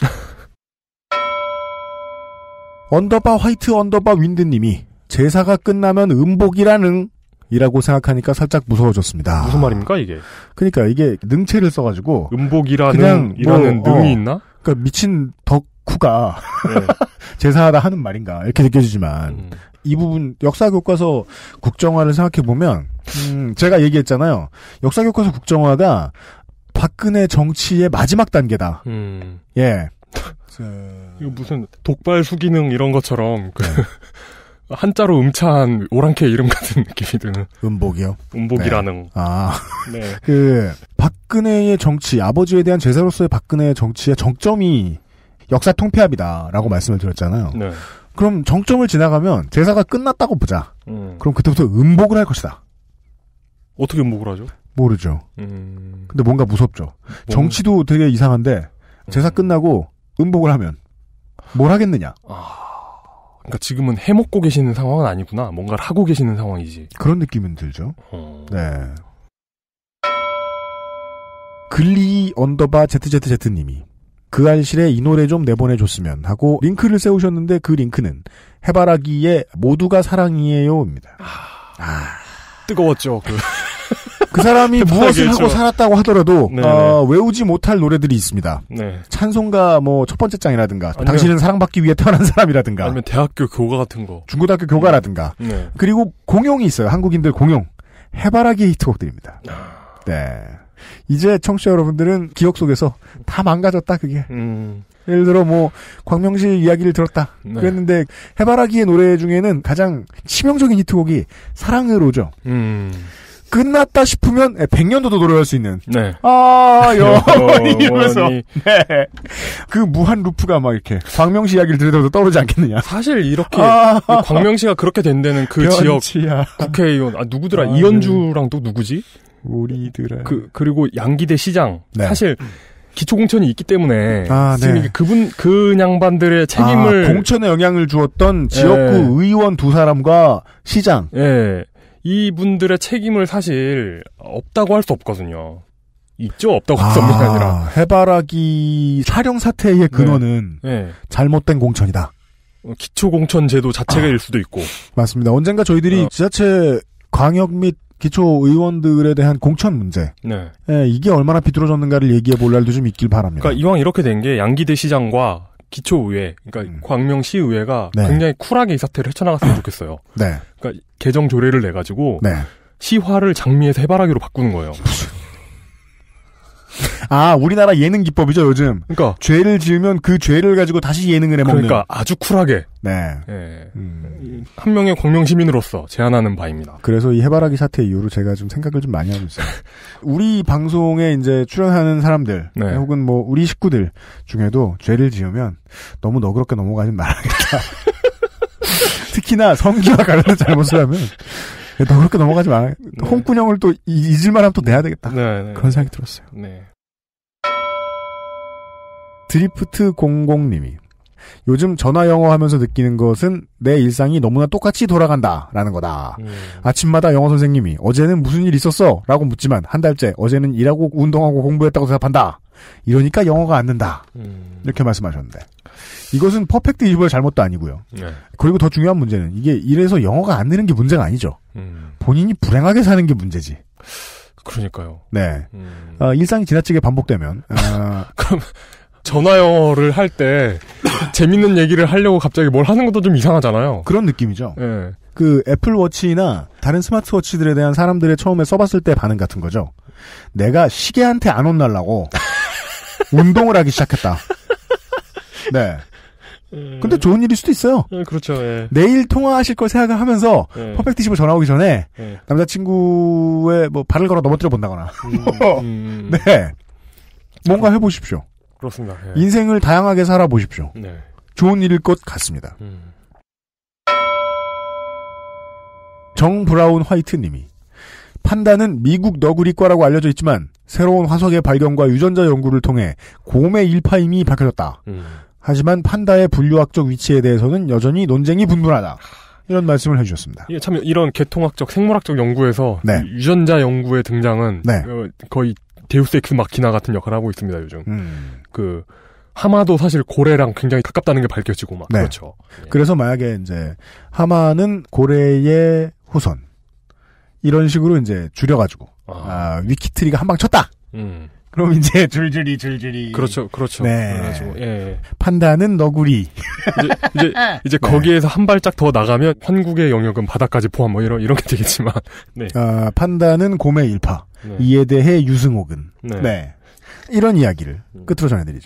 언더바 화이트 언더바 윈드님이 제사가 끝나면 음복이라는 이라고 생각하니까 살짝 무서워졌습니다. 무슨 말입니까 이게? 그러니까 이게 능체를 써가지고 음복이라는 능이 있나? 그러니까 미친 덕후가 네. 제사하다 하는 말인가 이렇게 느껴지지만 이 부분 역사 교과서 국정화를 생각해 보면 제가 얘기했잖아요. 역사 교과서 국정화가 박근혜 정치의 마지막 단계다. 예. 이거 무슨 독발 수기능 이런 것처럼 한자로 음차한 오랑캐 이름 같은 느낌이 드는. 음복이요? 음복이라는. 네. 아. 네. 박근혜의 정치, 아버지에 대한 제사로서의 박근혜의 정치의 정점이 역사 통폐합이다라고 말씀을 드렸잖아요. 네. 그럼 정점을 지나가면 제사가 끝났다고 보자. 그럼 그때부터 음복을 할 것이다. 어떻게 음복을 하죠? 모르죠. 근데 뭔가 무섭죠. 정치도 되게 이상한데 제사 끝나고 음복을 하면 뭘 하겠느냐. 그러니까 지금은 해먹고 계시는 상황은 아니구나. 뭔가를 하고 계시는 상황이지. 그런 느낌은 들죠. 네. 글리 _ ZZZ님이 그 알실에 이 노래 좀 내보내줬으면 하고 링크를 세우셨는데 그 링크는 해바라기의 모두가 사랑이에요입니다. 뜨거웠죠. 그 사람이 무엇을 하고 살았다고 하더라도 외우지 못할 노래들이 있습니다. 네. 찬송가 뭐 첫 번째 장이라든가 당신은 사랑받기 위해 태어난 사람이라든가 아니면 대학교 교가 같은 거 중고등학교 교가라든가 네. 그리고 공용이 있어요. 한국인들 공용 해바라기 히트곡들입니다. 네. 이제 청취자 여러분들은 기억 속에서 다 망가졌다 그게. 예를 들어 뭐 광명시 이야기를 들었다 네. 그랬는데 해바라기의 노래 중에는 가장 치명적인 히트곡이 사랑으로죠. 끝났다 싶으면 100년도도 노래할 수 있는 네. 영원히 이러면서 네. 그 무한 루프가 막 이렇게 광명시 이야기를 들으면서 떠오르지 않겠느냐. 사실 이렇게 광명시가 그렇게 된 데는 그 변치야. 지역 국회의원 누구더라 이현주랑 또 누구지? 우리들의 그리고 양기대 시장 네. 사실 기초공천이 있기 때문에 지금 네. 이게 그 양반들의 책임을 공천에 영향을 주었던 지역구 의원 두 사람과 시장 이분들의 책임을 사실 없다고 할 수 없거든요. 있죠? 없다고 할 수 없는 게 아니라 해바라기 촬영 사태의 근원은 잘못된 공천이다. 기초공천 제도 자체가 일 수도 있고 맞습니다. 언젠가 저희들이 지자체 광역 및 기초 의원들에 대한 공천 문제, 이게 얼마나 비뚤어졌는가를 얘기해 볼 날도 좀 있길 바랍니다. 그러니까 이왕 이렇게 된 게 양기대 시장과 기초의회, 그러니까 광명시의회가 굉장히 쿨하게 이 사태를 헤쳐나갔으면 좋겠어요. 네. 그러니까 개정 조례를 내 가지고 시화를 장미에서 해바라기로 바꾸는 거예요. 우리나라 예능 기법이죠 요즘. 그러니까 죄를 지으면 그 죄를 가지고 다시 예능을 해먹는. 그러니까 아주 쿨하게. 네. 한 명의 광명 시민으로서 제안하는 바입니다. 그래서 이 해바라기 사태 이후로 제가 좀 생각을 좀 많이 하고 있어요. 우리 방송에 이제 출연하는 사람들, 혹은 뭐 우리 식구들 중에도 죄를 지으면 너무 너그럽게 넘어가진 말아야겠다. 특히나 성기와 관련된 잘못을 하면 너그럽게 넘어가지 마. 홍군형을 또 잊을만하면 또 내야 되겠다. 그런 생각이 들었어요. 드리프트 00님이 요즘 전화 영어 하면서 느끼는 것은 내 일상이 너무나 똑같이 돌아간다라는 거다. 아침마다 영어 선생님이 어제는 무슨 일 있었어? 라고 묻지만 한 달째 어제는 일하고 운동하고 공부했다고 대답한다. 이러니까 영어가 안 는다. 이렇게 말씀하셨는데 이것은 퍼펙트 20의 잘못도 아니고요. 그리고 더 중요한 문제는 이게 이래서 영어가 안 느는 게 문제가 아니죠. 본인이 불행하게 사는 게 문제지. 그러니까요. 네. 일상이 지나치게 반복되면 그럼 전화 영어를 할 때 재밌는 얘기를 하려고 갑자기 뭘 하는 것도 좀 이상하잖아요. 그런 느낌이죠. 그 애플워치나 다른 스마트워치들에 대한 사람들의 처음에 써봤을 때 반응 같은 거죠. 내가 시계한테 안 혼날라고 운동을 하기 시작했다. 네. 근데 좋은 일일 수도 있어요. 그렇죠. 내일 통화하실 걸 생각을 하면서 퍼펙트 15 전화 오기 전에 남자친구의 뭐 발을 걸어 넘어뜨려 본다거나. 네. 뭔가 해보십시오. 그렇습니다. 인생을 다양하게 살아보십시오. 좋은 일일 것 같습니다. 정 브라운 화이트님이 판다는 미국 너구리과라고 알려져 있지만 새로운 화석의 발견과 유전자 연구를 통해 곰의 일파임이 밝혀졌다. 하지만 판다의 분류학적 위치에 대해서는 여전히 논쟁이 분분하다. 이런 말씀을 해주셨습니다. 이게 참 이런 계통학적, 생물학적 연구에서 유전자 연구의 등장은 거의 데우스 엑스 마키나 같은 역할을 하고 있습니다. 요즘. 그 하마도 사실 고래랑 굉장히 가깝다는 게 밝혀지고 막 그렇죠. 그래서 만약에 이제 하마는 고래의 후손 이런 식으로 이제 줄여가지고 위키트리가 한 방 쳤다. 그럼 이제 줄줄이 그렇죠. 네. 그래가지고 판다는 너구리. 이제 거기에서 한 발짝 더 나가면 환국의 영역은 바다까지 포함 뭐 이런 게 되겠지만. 판다는 곰의 일파. 이에 대해 유승옥은. 이런 이야기를 끝으로 전해드리죠.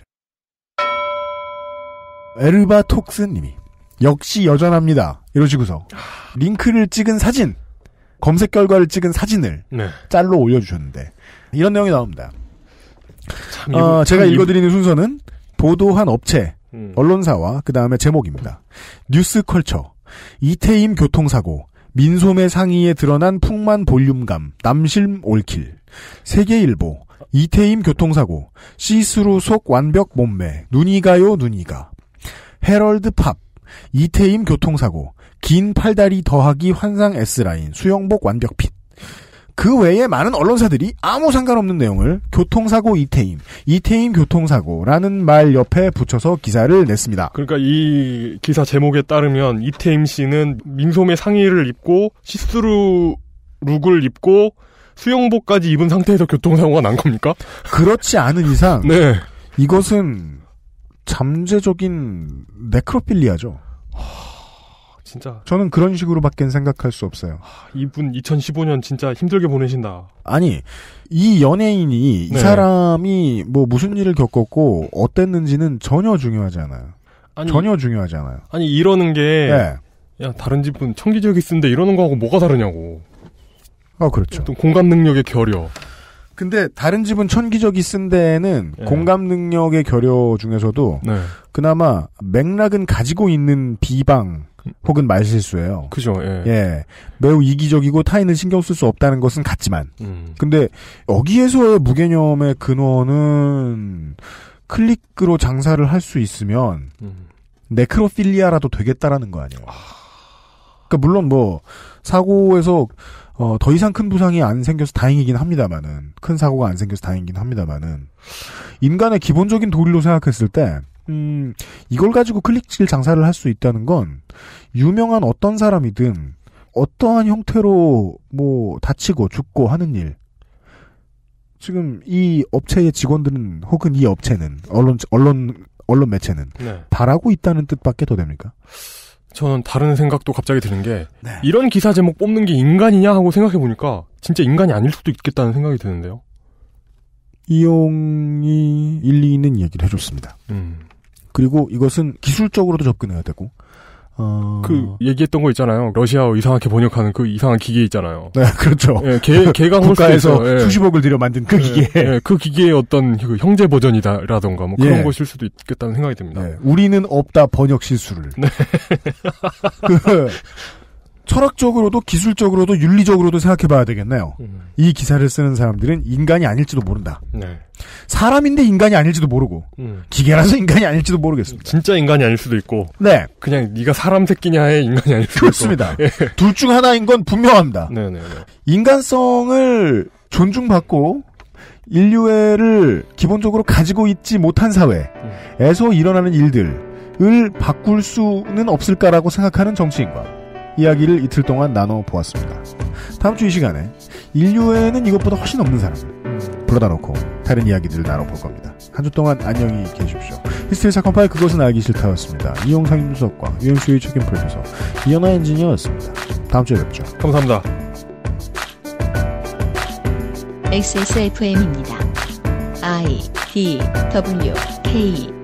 에르바톡스님이 역시 여전합니다. 이러시고서 링크를 찍은 사진, 검색 결과를 찍은 사진을 짤로 올려주셨는데 이런 내용이 나옵니다. 제가 읽어드리는 순서는 보도한 업체, 언론사와 그 다음에 제목입니다. 뉴스컬처. 이태임 교통사고. 민소매 상의에 드러난 풍만 볼륨감. 남심 올킬. 세계일보. 이태임 교통사고. 시스루 속 완벽 몸매. 눈이 가요 눈이가. 헤럴드 팝. 이태임 교통사고. 긴 팔다리 더하기 환상 S라인. 수영복 완벽 핏. 그 외에 많은 언론사들이 아무 상관없는 내용을 교통사고 이태임 교통사고라는 말 옆에 붙여서 기사를 냈습니다. 그러니까 이 기사 제목에 따르면 이태임 씨는 민소매 상의를 입고 시스루 룩을 입고 수영복까지 입은 상태에서 교통사고가 난 겁니까? 그렇지 않은 이상 네. 이것은 잠재적인 네크로필리아죠. 진짜. 저는 그런 식으로밖엔 생각할 수 없어요. 이분 2015년 진짜 힘들게 보내신다. 아니, 이 연예인이 네. 이 사람이 뭐 무슨 일을 겪었고 어땠는지는 전혀 중요하지 않아요. 전혀 중요하지 않아요. 아니 이러는 게 네. 야 다른 집은 청기적이 쓴데 이러는 거하고 뭐가 다르냐고. 그렇죠. 또 공감 능력의 결여. 근데 다른 집은 천기적이 쓴 데에는 공감 능력의 결여 중에서도 그나마 맥락은 가지고 있는 비방 혹은 말실수예요. 그죠. 매우 이기적이고 타인을 신경 쓸 수 없다는 것은 같지만 근데 여기에서의 무개념의 근원은 클릭으로 장사를 할 수 있으면 네크로필리아라도 되겠다라는 거 아니에요. 그러니까 물론 뭐 사고에서 더 이상 큰 부상이 안 생겨서 다행이긴 합니다만은, 큰 사고가 안 생겨서 다행이긴 합니다만은, 인간의 기본적인 도리로 생각했을 때, 이걸 가지고 클릭질 장사를 할 수 있다는 건, 유명한 어떤 사람이든, 어떠한 형태로, 다치고 죽고 하는 일. 지금 이 업체의 직원들은, 혹은 이 업체는, 언론 매체는, 바라고 있다는 뜻밖에 더 됩니까? 저는 다른 생각도 갑자기 드는 게 이런 기사 제목 뽑는 게 인간이냐 하고 생각해보니까 진짜 인간이 아닐 수도 있겠다는 생각이 드는데요. 이용이 일리 있는 얘기를 해줬습니다. 그리고 이것은 기술적으로도 접근해야 되고 그 얘기했던 거 있잖아요. 러시아어 이상하게 번역하는 그 이상한 기계 있잖아요. 네, 그렇죠. 걔가 국가에서 수십억을 들여 만든 그 기계. 그 기계의 어떤 그 형제 버전이다라던가 뭐 그런 것일 수도 있겠다는 생각이 듭니다. 우리는 없다 번역 실수를. 철학적으로도 기술적으로도 윤리적으로도 생각해봐야 되겠네요. 이 기사를 쓰는 사람들은 인간이 아닐지도 모른다. 사람인데 인간이 아닐지도 모르고 기계라서 인간이 아닐지도 모르겠습니다. 진짜 인간이 아닐 수도 있고 그냥 네가 사람 새끼냐의 인간이 아닐 수도 그렇습니다. 있고. 둘 중 하나인 건 분명합니다. 인간성을 존중받고 인류애를 기본적으로 가지고 있지 못한 사회에서 일어나는 일들을 바꿀 수는 없을까라고 생각하는 정치인과 이야기를 이틀 동안 나눠보았습니다. 다음 주 이 시간에 인류에는 이것보다 훨씬 없는 사람을 불러다 놓고 다른 이야기들을 나눠볼 겁니다. 한 주 동안 안녕히 계십시오. 히스테리 사건 파일 그것은 알기 싫다였습니다. 이용상 임수석과 UMC의 책임 프로듀서 이현아 엔지니어였습니다. 다음 주에 뵙죠. 감사합니다. XSFM입니다. I, D, W, K